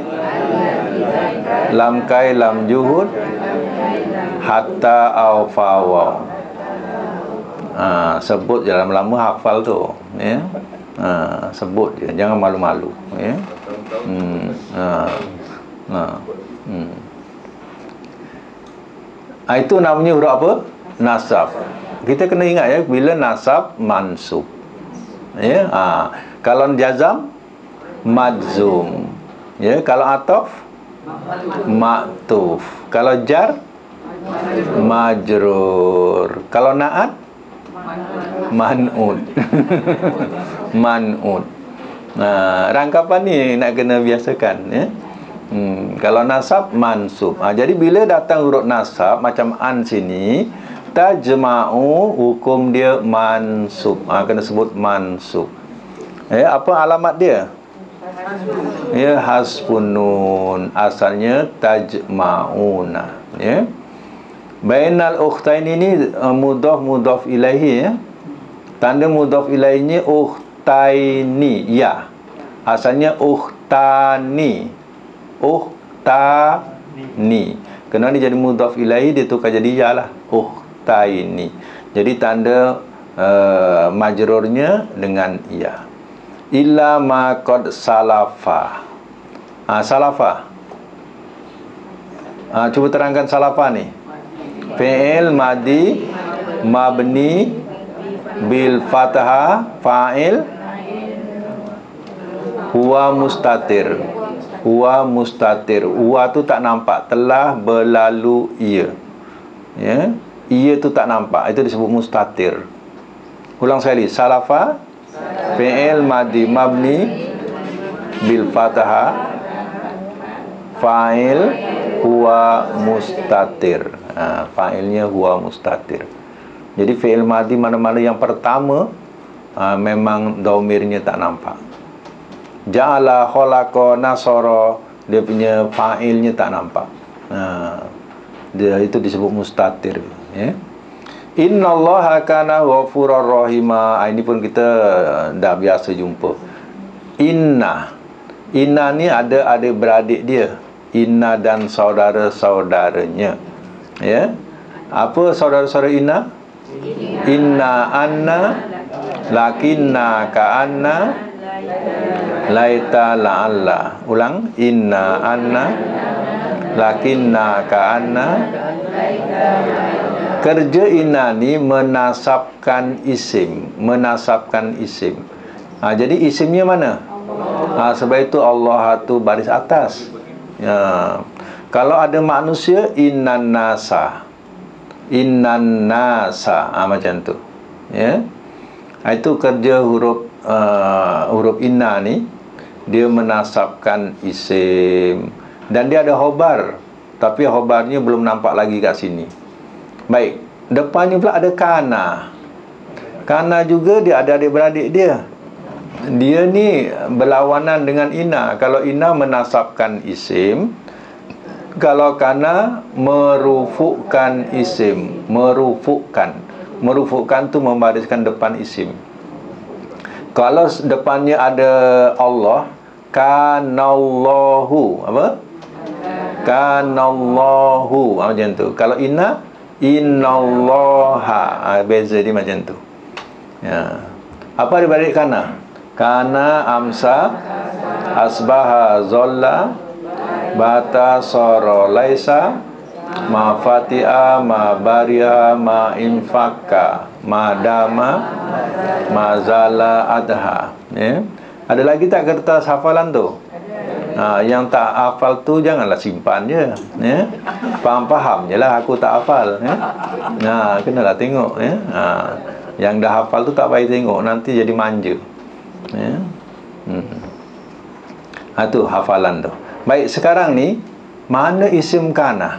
Lam, kai, lam, juhud. Hatta, au, fa, waw. Ha, sebut je lama-lama hafal tu, ya. Ha, sebut je, jangan malu-malu, ya. Hmm. Ha. Ha. Hmm. Ha, itu namanya huruf apa? Nasab. Kita kena ingat, ya, bila nasab mansub, ya. Ha. Kalau jazam majzum, ya. Kalau ataf maktuf. Kalau jar majrur. Kalau naat man'ud. Man'ud. Nah, rangkapan ni nak kena biasakan, ya. Hmm, kalau nasab mansub. Ha, jadi bila datang huruf nasab macam an sini, tajma'u, hukum dia mansub. Ha, kena sebut mansub. Ya, apa alamat dia? Ya, hasbun nun. Asalnya tajma'una, ya. Bainal ukhtain ini uh, mudhaf mudhaf ilaihi, ya. Tanda mudhaf ilaihinya ukhtaini, ya. Asalnya ukhtani. Ukhtani. Kena ni jadi mudhaf ilaihi, dia tukar jadi ya lah. Ukhtaini. Jadi tanda uh, majrurnya dengan ya. Illa ma qad salafa. Ha, salafa. Ha, cuba terangkan salafa ni. Fi'il madi mabni bil fathah, fa'il huwa mustatir. Huwa mustatir. Huwa tu tak nampak, telah berlalu ia. Ya, ia tu tak nampak, itu disebut mustatir. Ulang sekali. Salafa Fi'il madi mabni bil fathah, fa'il huwa mustatir. Ha, fa'ilnya huwa mustatir. Jadi fi'il madi mana-mana yang pertama ha, memang domirnya tak nampak. Ja'ala, khalaqa, nasara, dia punya fa'ilnya tak nampak. Ha, dia itu disebut mustatir, ya. Innallaha kana ghafurur rahima. Ini pun kita dah biasa jumpa. Inna. Inna ni ada adik-beradik dia. Inna dan saudara-saudaranya. Ya. Apa saudara-saudara Inna? Inna anna lakinna ka'anna laita la'alla. Ulang. Inna anna lakinna ka'anna. Kerja inna ni menasabkan isim, menasabkan isim. Ha, jadi isimnya mana? Ha, sebab itu Allah tu baris atas. Ya. Kalau ada manusia, innan nasa, innan nasa, ha, macam tu. Ya. Ha, itu kerja huruf uh, huruf inna ni, dia menasabkan isim dan dia ada khobar, tapi khobarnya belum nampak lagi kat sini. Baik, depannya pula ada kana. Kana juga dia ada adik-beradik dia. Dia ni berlawanan dengan inna. Kalau inna menasabkan isim, kalau kana merufukkan isim. Merufukkan. Merufukkan tu membariskan depan isim. Kalau depannya ada Allah, kanallahu, apa? Kanallahu, macam tu. Kalau inna, innallaha, ha, beza dia macam tu. Ya. Apa dia balik kana? Kana, amsa, asbaha, zolla, bata, soro, laisa, ma fati'a, ma baria, ma infaka, ma dama, ma zala, adha. Ya. Ada lagi tak kertas hafalan tu? Ha, yang tak hafal tu janganlah simpan je, ya. Faham-faham je lah, aku tak hafal, ya. Nah, kenalah tengok, ya. Ha, yang dah hafal tu tak payah tengok, nanti jadi manja, ya. Hmm. Ha, tu hafalan tu. Baik, sekarang ni mana isim kana?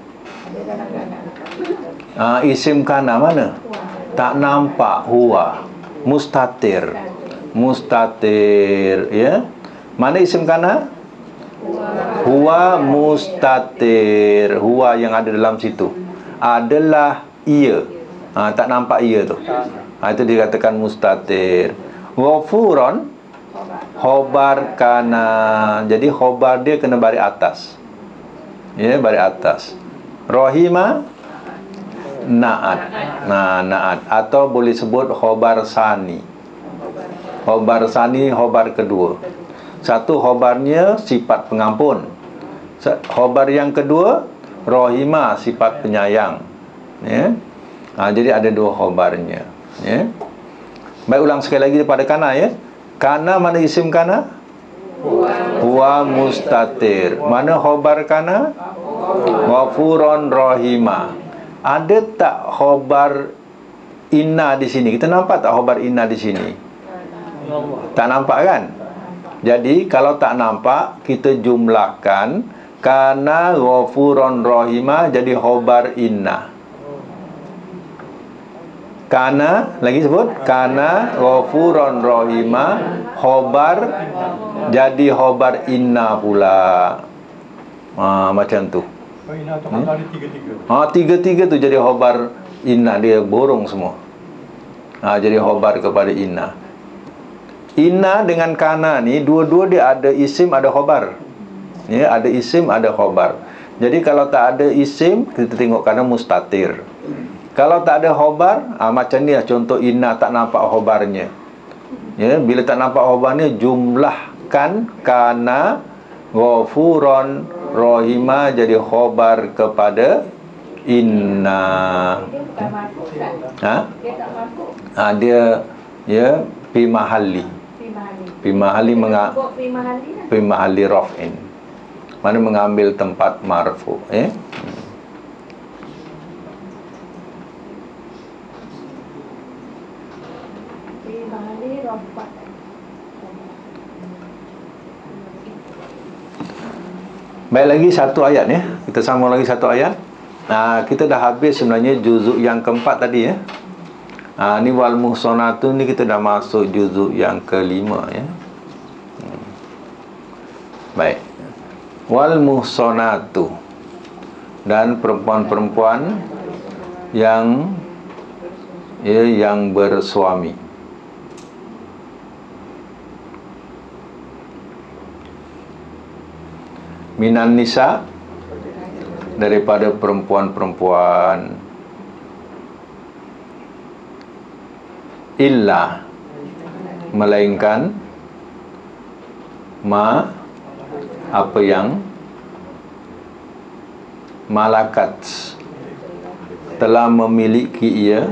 Ha, isim kana mana? Tak nampak. Huwa mustatir. Mustatir, ya. Mana isim kana? Huwa mustatir. Huwa yang ada dalam situ adalah ia. Ha, tak nampak ia tu. Ha, itu dikatakan mustatir. Ghafuron, khobar kana. Jadi khobar dia kena baris atas. Ya, baris atas. Rahima, naat. Nah, naat. Atau boleh sebut khobar sani. Khobar sani, khobar kedua. Satu khobarnya sifat pengampun. Khobar yang kedua, rahima, sifat penyayang. Ya. Ha, jadi ada dua khobarnya. Ya. Baik, ulang sekali lagi daripada kana, ya. Kana, mana isim kana? Huwa mustatir. Mana khobar kana? Ghafuron rahima. Ada tak khobar inna di sini? Kita nampak tak khobar inna di sini? Tak nampak kan? Jadi kalau tak nampak, kita jumlahkan kana ghafuron rahima jadi khobar inna. Kana, lagi sebut, kana ghafuron rahima, khobar jadi khobar inna pula. Ha, macam tu. Hmm? Ha, tiga-tiga tu jadi khobar inna, dia borong semua. Ha, jadi khobar kepada inna. Inna dengan kana ni dua-dua dia ada isim, ada khobar. Ya, ada isim, ada khobar. Jadi kalau tak ada isim, kita tengok kana mustatir. Kalau tak ada khobar, ah, macam ni lah contoh inna tak nampak khobarnya. Ya, bila tak nampak khobarnya, jumlahkan kana ghafuron rahima jadi khobar kepada inna. Ha? Ha, dia ya fi mahalli. Fi mahalli menga fi mahalli raf'in. Mana mengambil tempat marfu, eh? Baik, lagi satu ayat ya. Kita sambung lagi satu ayat. Nah, kita dah habis sebenarnya juzuk yang keempat tadi ya. Ah, ni wal muhsanatu ni kita dah masuk juzuk yang kelima ya. Hmm. Baik. Wal muhsanatu, dan perempuan-perempuan yang ya, yang bersuami. Minan nisa, daripada perempuan-perempuan, illa, melainkan, ma, apa yang malakat, telah memiliki ia,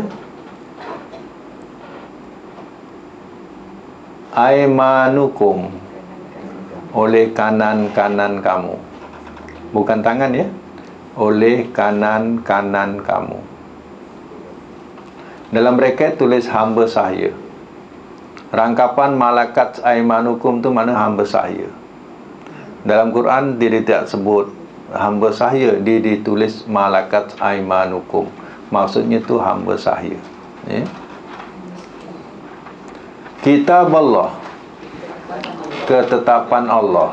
aimanukum, oleh kanan-kanan kamu. Bukan tangan ya, oleh kanan-kanan kamu. Dalam braket tulis hamba sahaya. Rangkapan malakat aimanukum tu mana hamba sahaya. Dalam Quran dia tidak sebut hamba sahaya, dia ditulis malakat aimanukum. Maksudnya tu hamba sahaya ya. Kitab Allah, ketetapan Allah,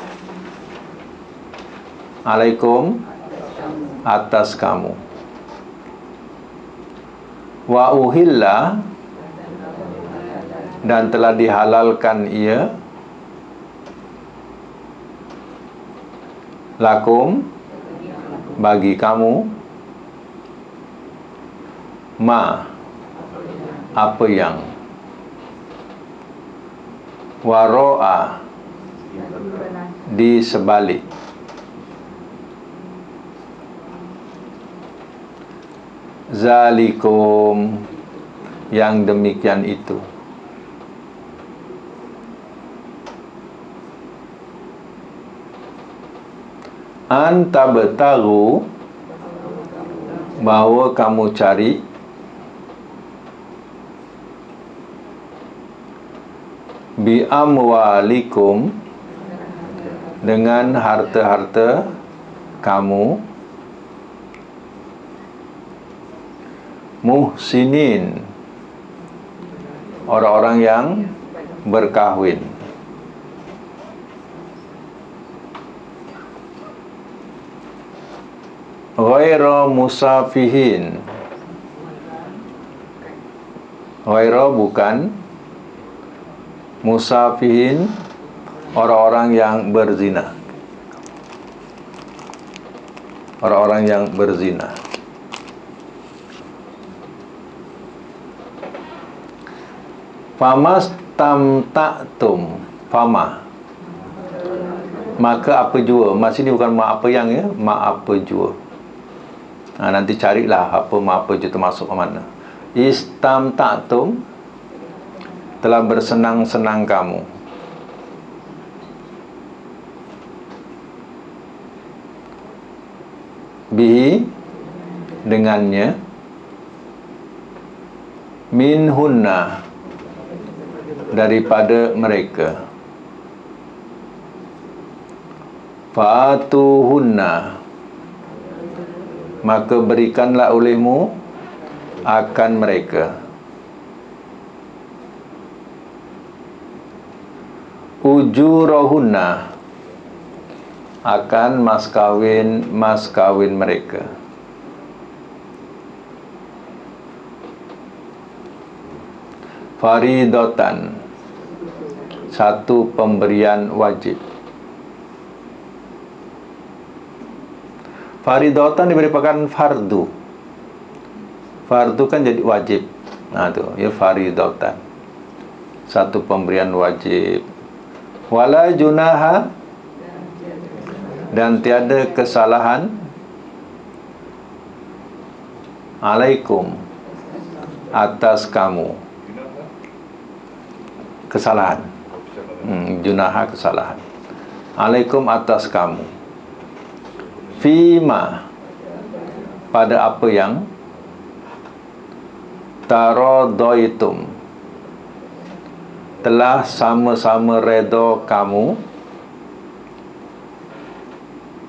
alaikum, atas kamu. Wa uhilla, dan telah dihalalkan ia, lakum, bagi kamu, ma, apa yang, waro'a, di sebalik, zalikum, yang demikian itu. Antabtagu, bahawa kamu cari, bi amwalikum, dengan harta-harta kamu, muhsinin, orang-orang yang berkahwin. Ghaira musafihin, ghaira bukan, musafihin, orang-orang yang berzina, orang-orang yang berzina. Famas tamta'tum, fama, maka apa jua. Mas ini bukan mak apa yang ya, mak apa jua. Ha, nanti carilah apa mak apa jua termasuk ke mana. Istamta'tum, telah bersenang-senang kamu. Bihi, dengannya. Minhunna, daripada mereka. Fatuhunna, maka berikanlah olehmu akan mereka. Ujurahunna, akan mas kawin mas kawin mereka. Faridatan, satu pemberian wajib. Faridatan merupakan fardu. Fardu kan jadi wajib. Nah tu, ya faridatan, satu pemberian wajib. Wala junaha, dan tiada kesalahan, alaikum, atas kamu. Kesalahan, hmm, junaha kesalahan, alaikum, atas kamu. Fima, pada apa yang, taradaitum, telah sama-sama redha kamu,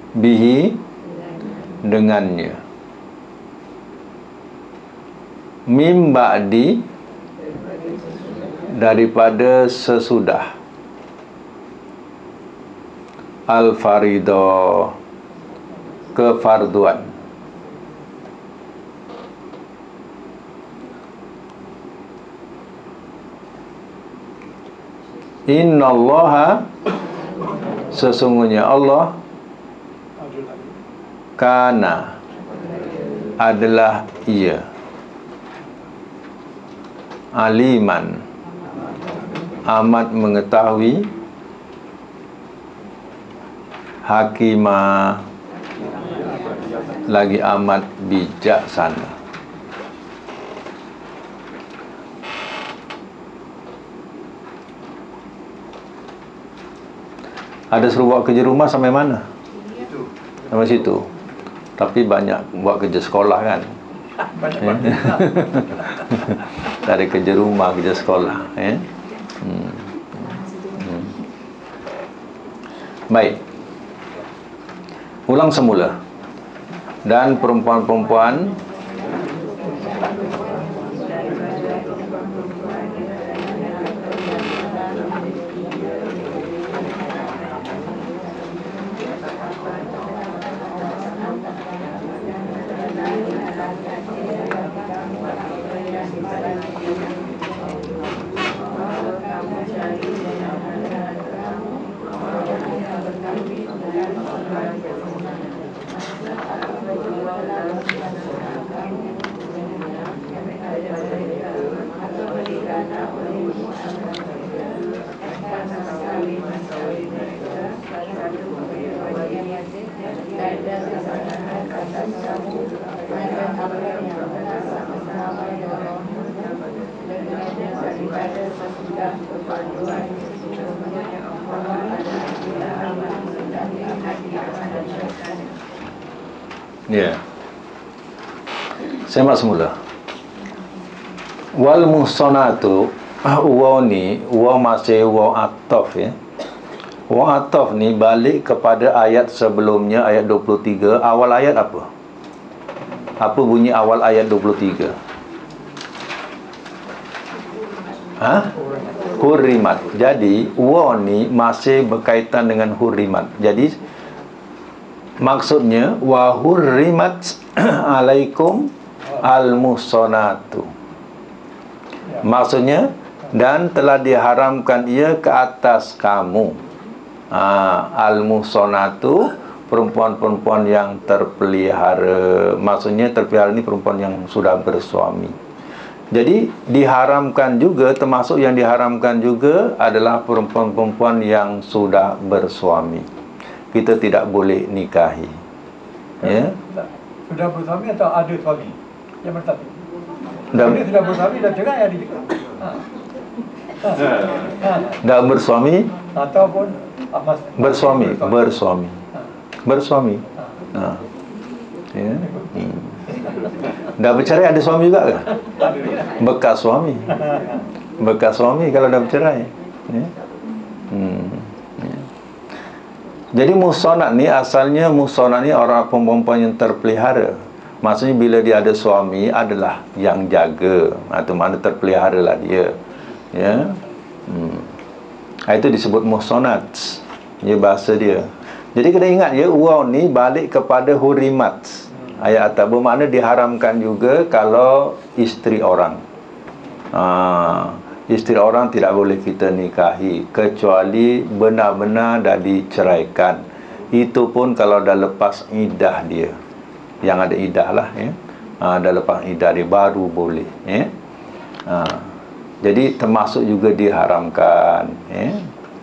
bihi dengannya, mim ba'di daripada sesudah, al-faridah kefarduan. Innallaha sesungguhnya Allah kana adalah ia aliman amat mengetahui, hakimah lagi amat bijaksana. Ada suruh buat kerja rumah sampai mana? Sampai situ. Tapi banyak buat kerja sekolah kan? Banyak-banyak. Tak ada kerja rumah, kerja sekolah. Eh? Hmm. Hmm. Baik. Ulang semula. Dan perempuan-perempuan ya. Yeah. Semak semula. Wal muhsanatu, waw ni, waw masih waw ataf ya. Waw ataf ni balik kepada ayat sebelumnya, ayat dua puluh tiga. Awal ayat apa? Apa bunyi awal ayat dua puluh tiga? Ha? Hurrimat. Jadi waw ni masih berkaitan dengan hurrimat. Jadi maksudnya wa hurrimat alaikum al-muhsanatu. Maksudnya dan telah diharamkan ia ke atas kamu. Ha, al-muhsanatu, perempuan-perempuan yang terpelihara. Maksudnya terpelihara ini perempuan yang sudah bersuami. Jadi diharamkan juga, termasuk yang diharamkan juga adalah perempuan-perempuan yang sudah bersuami. Kita tidak boleh nikahi. Ya. Sudah bersuami atau ada suami? Yang bertatu. Dah, Dia sudah bersuami, dah cerai, ada juga. Ha. Ha. Ha. dah bersuami, Ataupun ah, mas, bersuami, bersuami, Ha. bersuami. Ha. Ya. Hmm. Dah bercerai ada suami juga ke? Ada juga. Bekas suami. Bekas suami kalau dah bercerai. Ya. Hmm. Ya. Jadi muhsanat ni asalnya, muhsanat ni orang perempuan yang terpelihara. Maksudnya bila dia ada suami adalah yang jaga, atau mana terpelihara lah dia. Ya. Hmm. Itu disebut muhsanat. Dia bahasa dia. Jadi kena ingat ya, waw ni balik kepada hurimat. Ayat atas bermakna diharamkan juga kalau isteri orang. Ha, isteri orang tidak boleh kita nikahi kecuali benar-benar dah diceraikan. Itu pun kalau dah lepas iddah dia. Yang ada iddah lah ya. Ha, dah lepas iddah dia baru boleh ya. Ha, jadi termasuk juga diharamkan ya.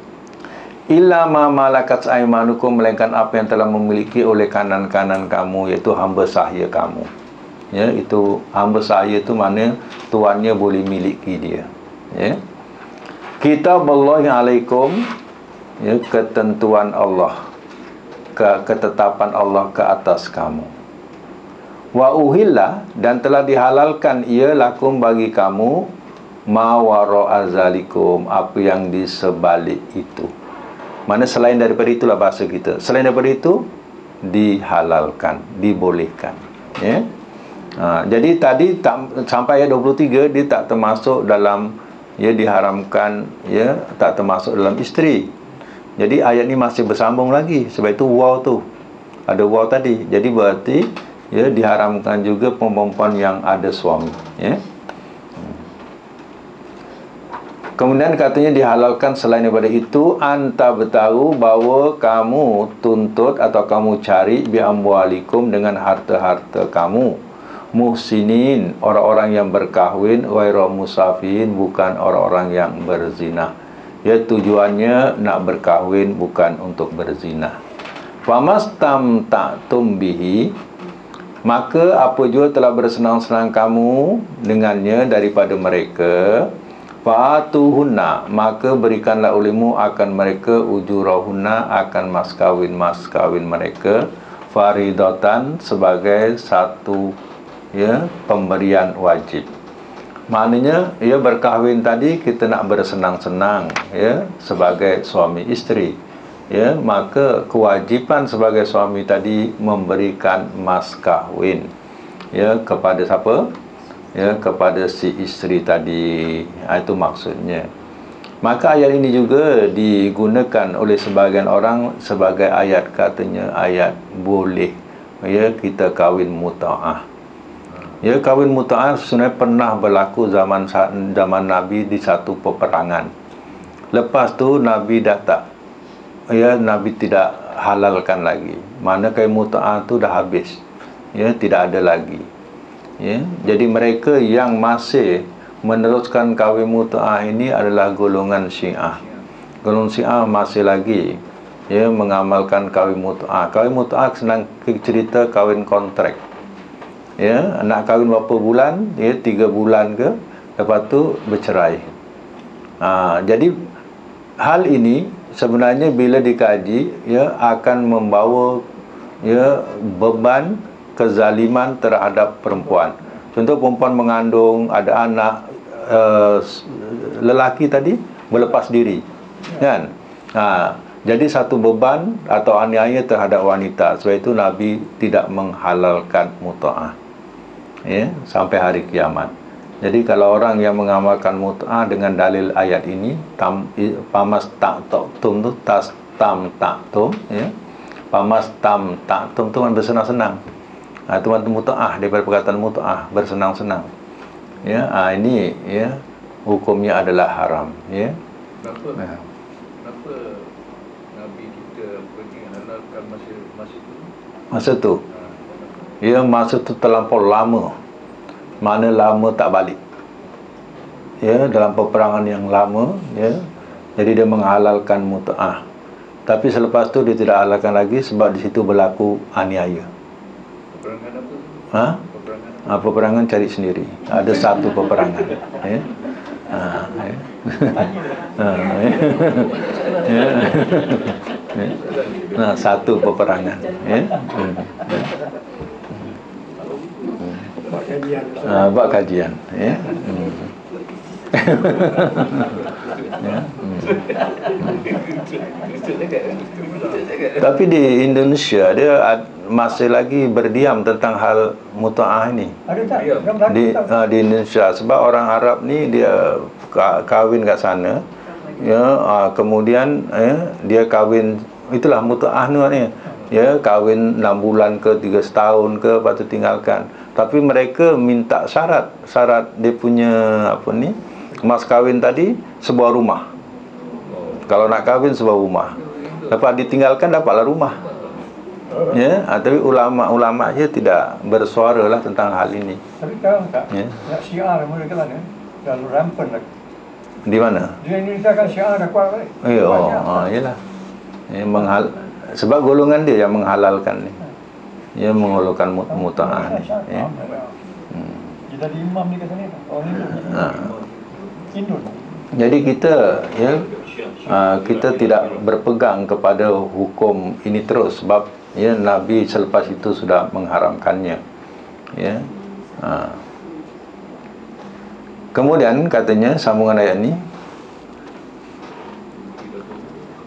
Illa ma malakat aymanukum, melainkan apa yang telah memiliki oleh kanan-kanan kamu, iaitu hamba sahaya kamu. Ya, itu hamba sahaya itu mana tuannya boleh miliki dia. Ya. Kitaballahi alaikum, ya, ketentuan Allah, ke ketetapan Allah ke atas kamu. Wa uhilla, dan telah dihalalkan ia lakum bagi kamu, ma wara'a zalikum, apa yang di sebalik itu. Mana selain daripada itulah bahasa kita. Selain daripada itu dihalalkan, dibolehkan. Ya. Ha, jadi tadi tak, sampai ayat dua puluh tiga dia tak termasuk dalam, ya, diharamkan, ya, tak termasuk dalam isteri. Jadi ayat ni masih bersambung lagi. Sebab itu waw tu, ada waw tadi. Jadi berarti, ya, diharamkan juga perempuan yang ada suami, ya. Kemudian katanya dihalalkan selain daripada itu, anta bertahu bahawa kamu tuntut atau kamu cari bi amwalikum dengan harta-harta kamu, muhsinin, orang-orang yang berkahwin, ghairu musafin, bukan orang-orang yang berzina. Ya, tujuannya nak berkahwin, bukan untuk berzina. Famastamta'tum bihi, maka apa jua telah bersenang-senang kamu dengannya daripada mereka, fa'atuhunna, maka berikanlah olehmu akan mereka ujurahunna, akan mas kawin mas kawin mereka, faridatan, sebagai satu, ya, pemberian wajib. Maknanya, ya, berkahwin tadi kita nak bersenang-senang, ya, sebagai suami isteri, ya, maka kewajipan sebagai suami tadi memberikan mas kahwin, ya, kepada siapa? Ya, kepada si isteri tadi. Itu maksudnya. Maka ayat ini juga digunakan oleh sebagian orang sebagai ayat, katanya ayat boleh, ya, kita kahwin muta'ah. Ya, kahwin muta'ah sebenarnya pernah berlaku zaman zaman Nabi di satu peperangan. Lepas tu Nabi dah tak, ya, Nabi tidak halalkan lagi. Mana kahwin muta'ah tu dah habis, ya, tidak ada lagi. Ya, jadi mereka yang masih meneruskan kahwin muta'ah ini adalah golongan Syiah. Golongan Syiah masih lagi, ya, mengamalkan kahwin muta'ah. Kahwin muta'ah senang cerita kahwin kontrak. Ya, nak kahwin berapa bulan, ya, tiga bulan ke, lepas tu bercerai. Ha, jadi hal ini sebenarnya bila dikaji, ya, akan membawa, ya, beban kezaliman terhadap perempuan. Contoh perempuan mengandung, ada anak, uh, lelaki tadi berlepas diri, kan? Ha, jadi satu beban atau aniaya terhadap wanita. Sebab itu Nabi tidak menghalalkan muta'ah, ya, sampai hari kiamat. Jadi kalau orang yang mengamalkan muta'ah dengan dalil ayat ini, tam, pamas ta'tum tu, tas tam ta'tum, ya, pamas tam ta'tum tu kan bersenang-senang. Ha, itu muta'ah, daripada perkataan muta'ah, bersenang-senang. Ya, ha, ini, ya, hukumnya adalah haram, ya. Kenapa? Ya. Kenapa Nabi kita pergi halalkan masa masa itu? Masa tu, ya, masa tu terlampau lama. Mana lama tak balik. Ya, dalam peperangan yang lama, ya. Jadi dia menghalalkan muta'ah. Tapi selepas tu dia tidak halalkan lagi sebab di situ berlaku aniaya. Peperangan apa? Ha? Peperangan. Ha, peperangan cari sendiri. Ada satu peperangan, ya. Ha, ya. Ha, ya. Ya. Ya. Nah, satu peperangan, ya. Hmm. Buat kajian. Ha, buat kajian, ya. Hmm. Ya. Hmm. Tapi di Indonesia dia masih lagi berdiam tentang hal muta'ah ini. Ada tak? Di, uh, di Indonesia, sebab orang Arab ni dia kahwin kat sana, ya, uh, kemudian, ya, dia kahwin, itulah muta'ah ni, ya, kahwin enam bulan ke tiga setahun ke, lepas tu tinggalkan. Tapi mereka minta syarat, syarat dia punya apa ni, mas kahwin tadi sebuah rumah. Kalau nak kahwin sebuah rumah, lepas ditinggalkan dapatlah rumah. Ya, ha, tapi ulama-ulama je tidak bersuara lah tentang hal ini. Tapi tahu tak, Ya. nak syiar mereka lah ni, dah rampant lagi. Di mana? Di Indonesia kan syiar dah kuat balik. Eh, oh, oh, yelah. Ya, menghal sebab golongan dia yang menghalalkan ni. Ya, menghalalkan mut muta'ah ni. Ya. Hmm. Dia jadi imam ni kat sana tak? Orang Hindu. Ha. Hindu. Jadi kita, ya, uh, kita tidak berpegang kepada hukum ini terus sebab, ya, Nabi selepas itu sudah mengharamkannya, ya. Uh. Kemudian katanya sambungan ayat ni,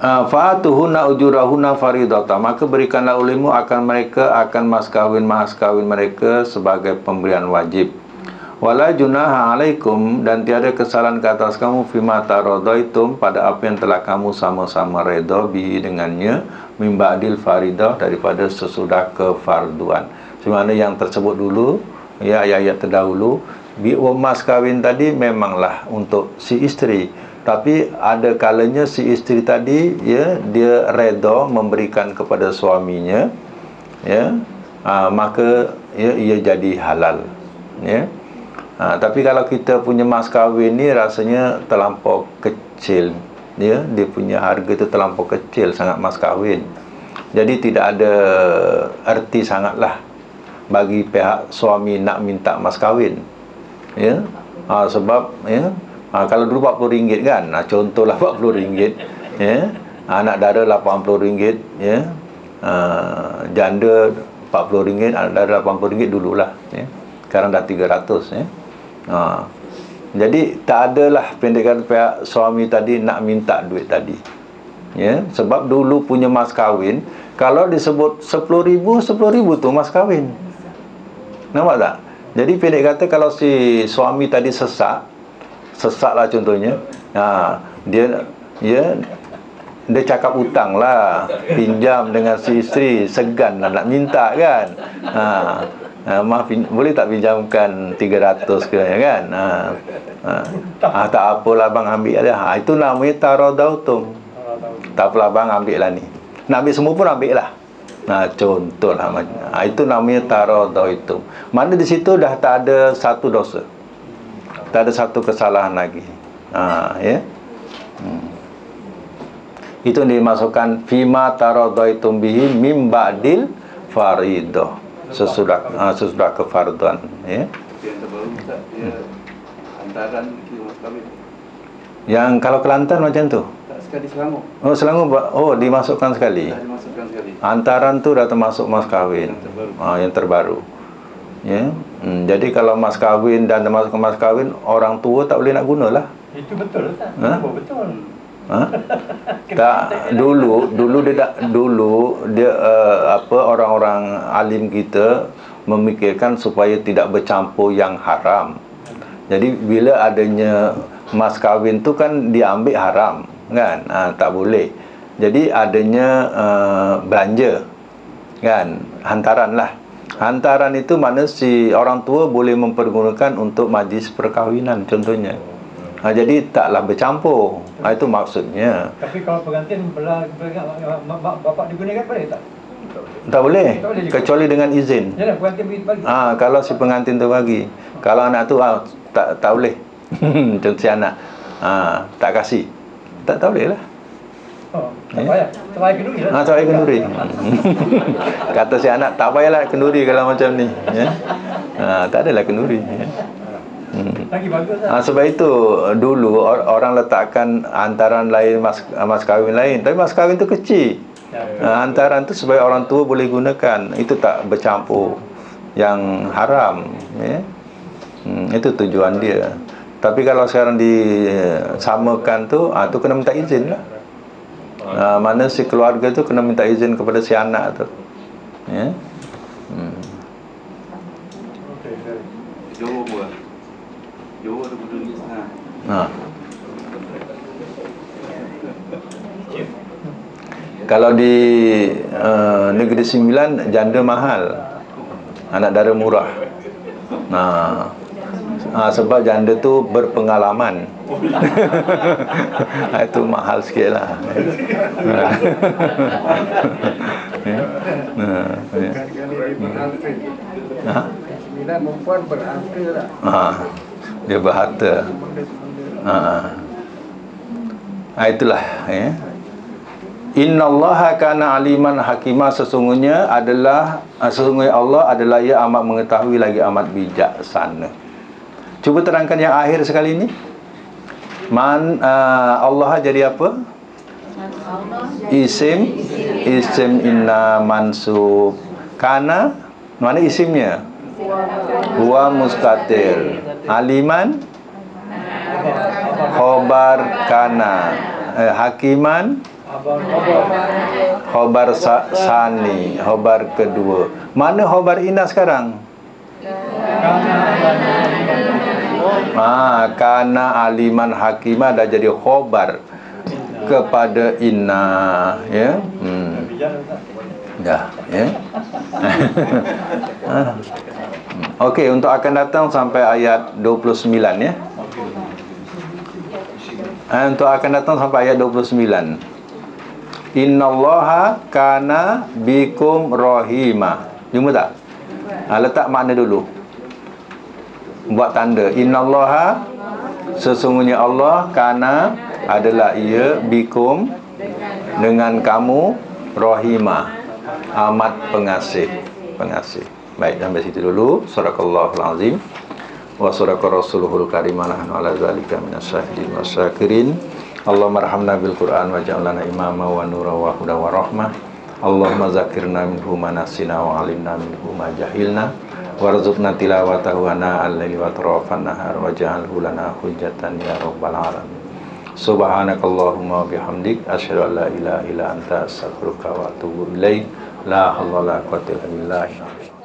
uh, fa'atuhunna ujurahunna faridata, maka berikanlah olehmu akan mereka akan mas kawin mas kawin mereka sebagai pemberian wajib. Wala junaha alaikum, dan tiada kesalahan ke atas kamu fima taradaitum, pada apa yang telah kamu sama-sama redha bihi dengannya, min ba'dil faridah, daripada sesudah kefarduan. Semana yang tersebut dulu, ya, ayat-ayat terdahulu, bi mas kawin tadi memanglah untuk si isteri, tapi ada kalanya si isteri tadi, ya, dia redha memberikan kepada suaminya, ya, aa, maka ya, ia jadi halal, ya. Ha, tapi kalau kita punya mas kahwin ni rasanya terlampau kecil, ya, dia punya harga tu terlampau kecil sangat mas kahwin. Jadi tidak ada erti sangatlah bagi pihak suami nak minta mas kahwin, ya. Ha, sebab ya, ha, kalau dulu empat puluh ringgit kan, ha, contohlah empat puluh ringgit, ya, anak dara lapan puluh ringgit, ya, ha, janda empat puluh ringgit, anak dara lapan puluh ringgit dululah, ya. Sekarang dah tiga ratus, ya. Ha. Jadi tak adalah pendekan pihak suami tadi nak minta duit tadi, ya. Sebab dulu punya mas kahwin, kalau disebut sepuluh ribu, sepuluh ribu tu mas kahwin. Nampak tak? Jadi pendek kata, kalau si suami tadi sesak, sesak lah contohnya, ha, dia ya, dia cakap hutang lah, pinjam dengan si isteri, segan lah nak minta kan. Ha. Ha, maaf, boleh tak pinjamkan tiga ratus ke, ya kan? Ha, ha. Ha, tak apalah bang, ambil aja. Ha, itu namanya taradautum. Tak apalah bang, ambil lah ni. Nak ambil semua pun ambil lah. Nah, contoh lah. Ha, itu namanya taradautum. Mana di situ dah tak ada satu dosa, tak ada satu kesalahan lagi. Ha, ya. Hmm. Itu dimasukkan fima taradautum bihi mim ba'dil faridah, sesudah uh, sesudah kefarduan, ya. Yang terbaru Ustaz, dia hantaran kira mas kahwin. Yang kalau Kelantan macam tu. Tak, sekali Selangor. Oh, Selangor, oh dimasukkan sekali. Tak dimasukkan sekali. Hantaran tu dah termasuk mas kahwin. Yang terbaru. Ah, yang terbaru. Ya. Hmm, jadi kalau mas kahwin dan termasuk mas kahwin, orang tua tak boleh nak gunalah. Itu betul Ustaz. Ha? Kenapa betul? Ha? Tak, dulu dulu dia tak, dulu dia uh, apa orang-orang alim kita memikirkan supaya tidak bercampur yang haram. Jadi bila adanya mas kahwin tu kan diambil haram kan, ha, tak boleh. Jadi adanya uh, belanja kan, hantaran lah. Hantaran itu mana si orang tua boleh mempergunakan untuk majlis perkahwinan contohnya. Ha, jadi taklah bercampur. Ha, itu maksudnya. Tapi kalau pengantin belah bapak digunakan boleh tak? Tak boleh, Tak boleh juga. kecuali dengan izin. Yalah, pengantin bagi. Ah, kalau si pengantin tu bagi. Kalau anak tu ah, tak tak boleh. Contoh si anak. Ah, tak kasih. Tak tak boleh lah. Oh, tak payah. Tak payah kenduri lah. Ah, tak payah kenduri. Kata si anak, tak payahlah kenduri kalau macam ni, ya. Ah, tak adalah kenduri, ya. Hmm. Lagi bagus lah. Ha, sebab itu dulu or, orang letakkan hantaran lain, mas, mas kahwin lain. Tapi mas kahwin tu kecil. Ha, hantaran tu supaya orang tua boleh gunakan. Itu tak bercampur yang haram, ya. Hmm, itu tujuan dia. Tapi kalau sekarang disamakan tu, ha, tu kena minta izin lah. Ha, mana si keluarga tu kena minta izin kepada si anak tu, ya. Hmm. Johor pun lah. Johor tu betul ni setengah. Ha. Kalau di uh, Negeri Sembilan janda mahal, anak dara murah. Nah, ha, sebab janda tu berpengalaman. Itu mahal sikit lah. Kali-kali berharta. Ha? Sembilan perempuan berharta lah. Ha, dia berharta. Ha. Ha, itulah, ya. Innallaha kana aliman hakimah, sesungguhnya adalah sesungguhnya Allah adalah ia amat mengetahui lagi amat bijaksana. Cuba terangkan yang akhir sekali ini. Man uh, Allah jadi apa? Isim, isim inna mansub. Kana, mana isimnya? Huwa mustatir. Aliman, khobar kana. Eh, hakiman, Khabar khabar. Khobar sa sani, khobar kedua. Mana khobar inna sekarang? Ah, kana aliman hakimah dah jadi khobar kepada inna, ya. Hmm. Dah, ya. Okey, untuk akan datang sampai ayat dua puluh sembilan, ya. Ah, untuk akan datang sampai ayat dua puluh sembilan. Innallaha kana bikum rahima. Jumpa tak? Ha, letak makna dulu. Buat tanda. Innallaha, sesungguhnya Allah, kana adalah ia, bikum dengan kamu, rahima, amat pengasih. Pengasih. Baik, sampai situ dulu. Sadaqallahul azim. Wa sadaqa rasuluhul karim wa nahnu ala zalika minasyahidin wasyakirin. Allahumma arhamna bil Qur'an waj'alna imama wa nura wa huda wa rahmah. Allahumma zakirna minhu ma nasina wa alimna minhu ma jahilna warzuqna tilawatahu ana al-laili wa atrafan nahar waj'alhu lana hujjatan ya rabbal alamin. Subhanakallahumma wa bihamdik asyhadu an la ilaha illa anta astaghfiruka wa atubu ilaik. La haula wa la quwwata illa billah.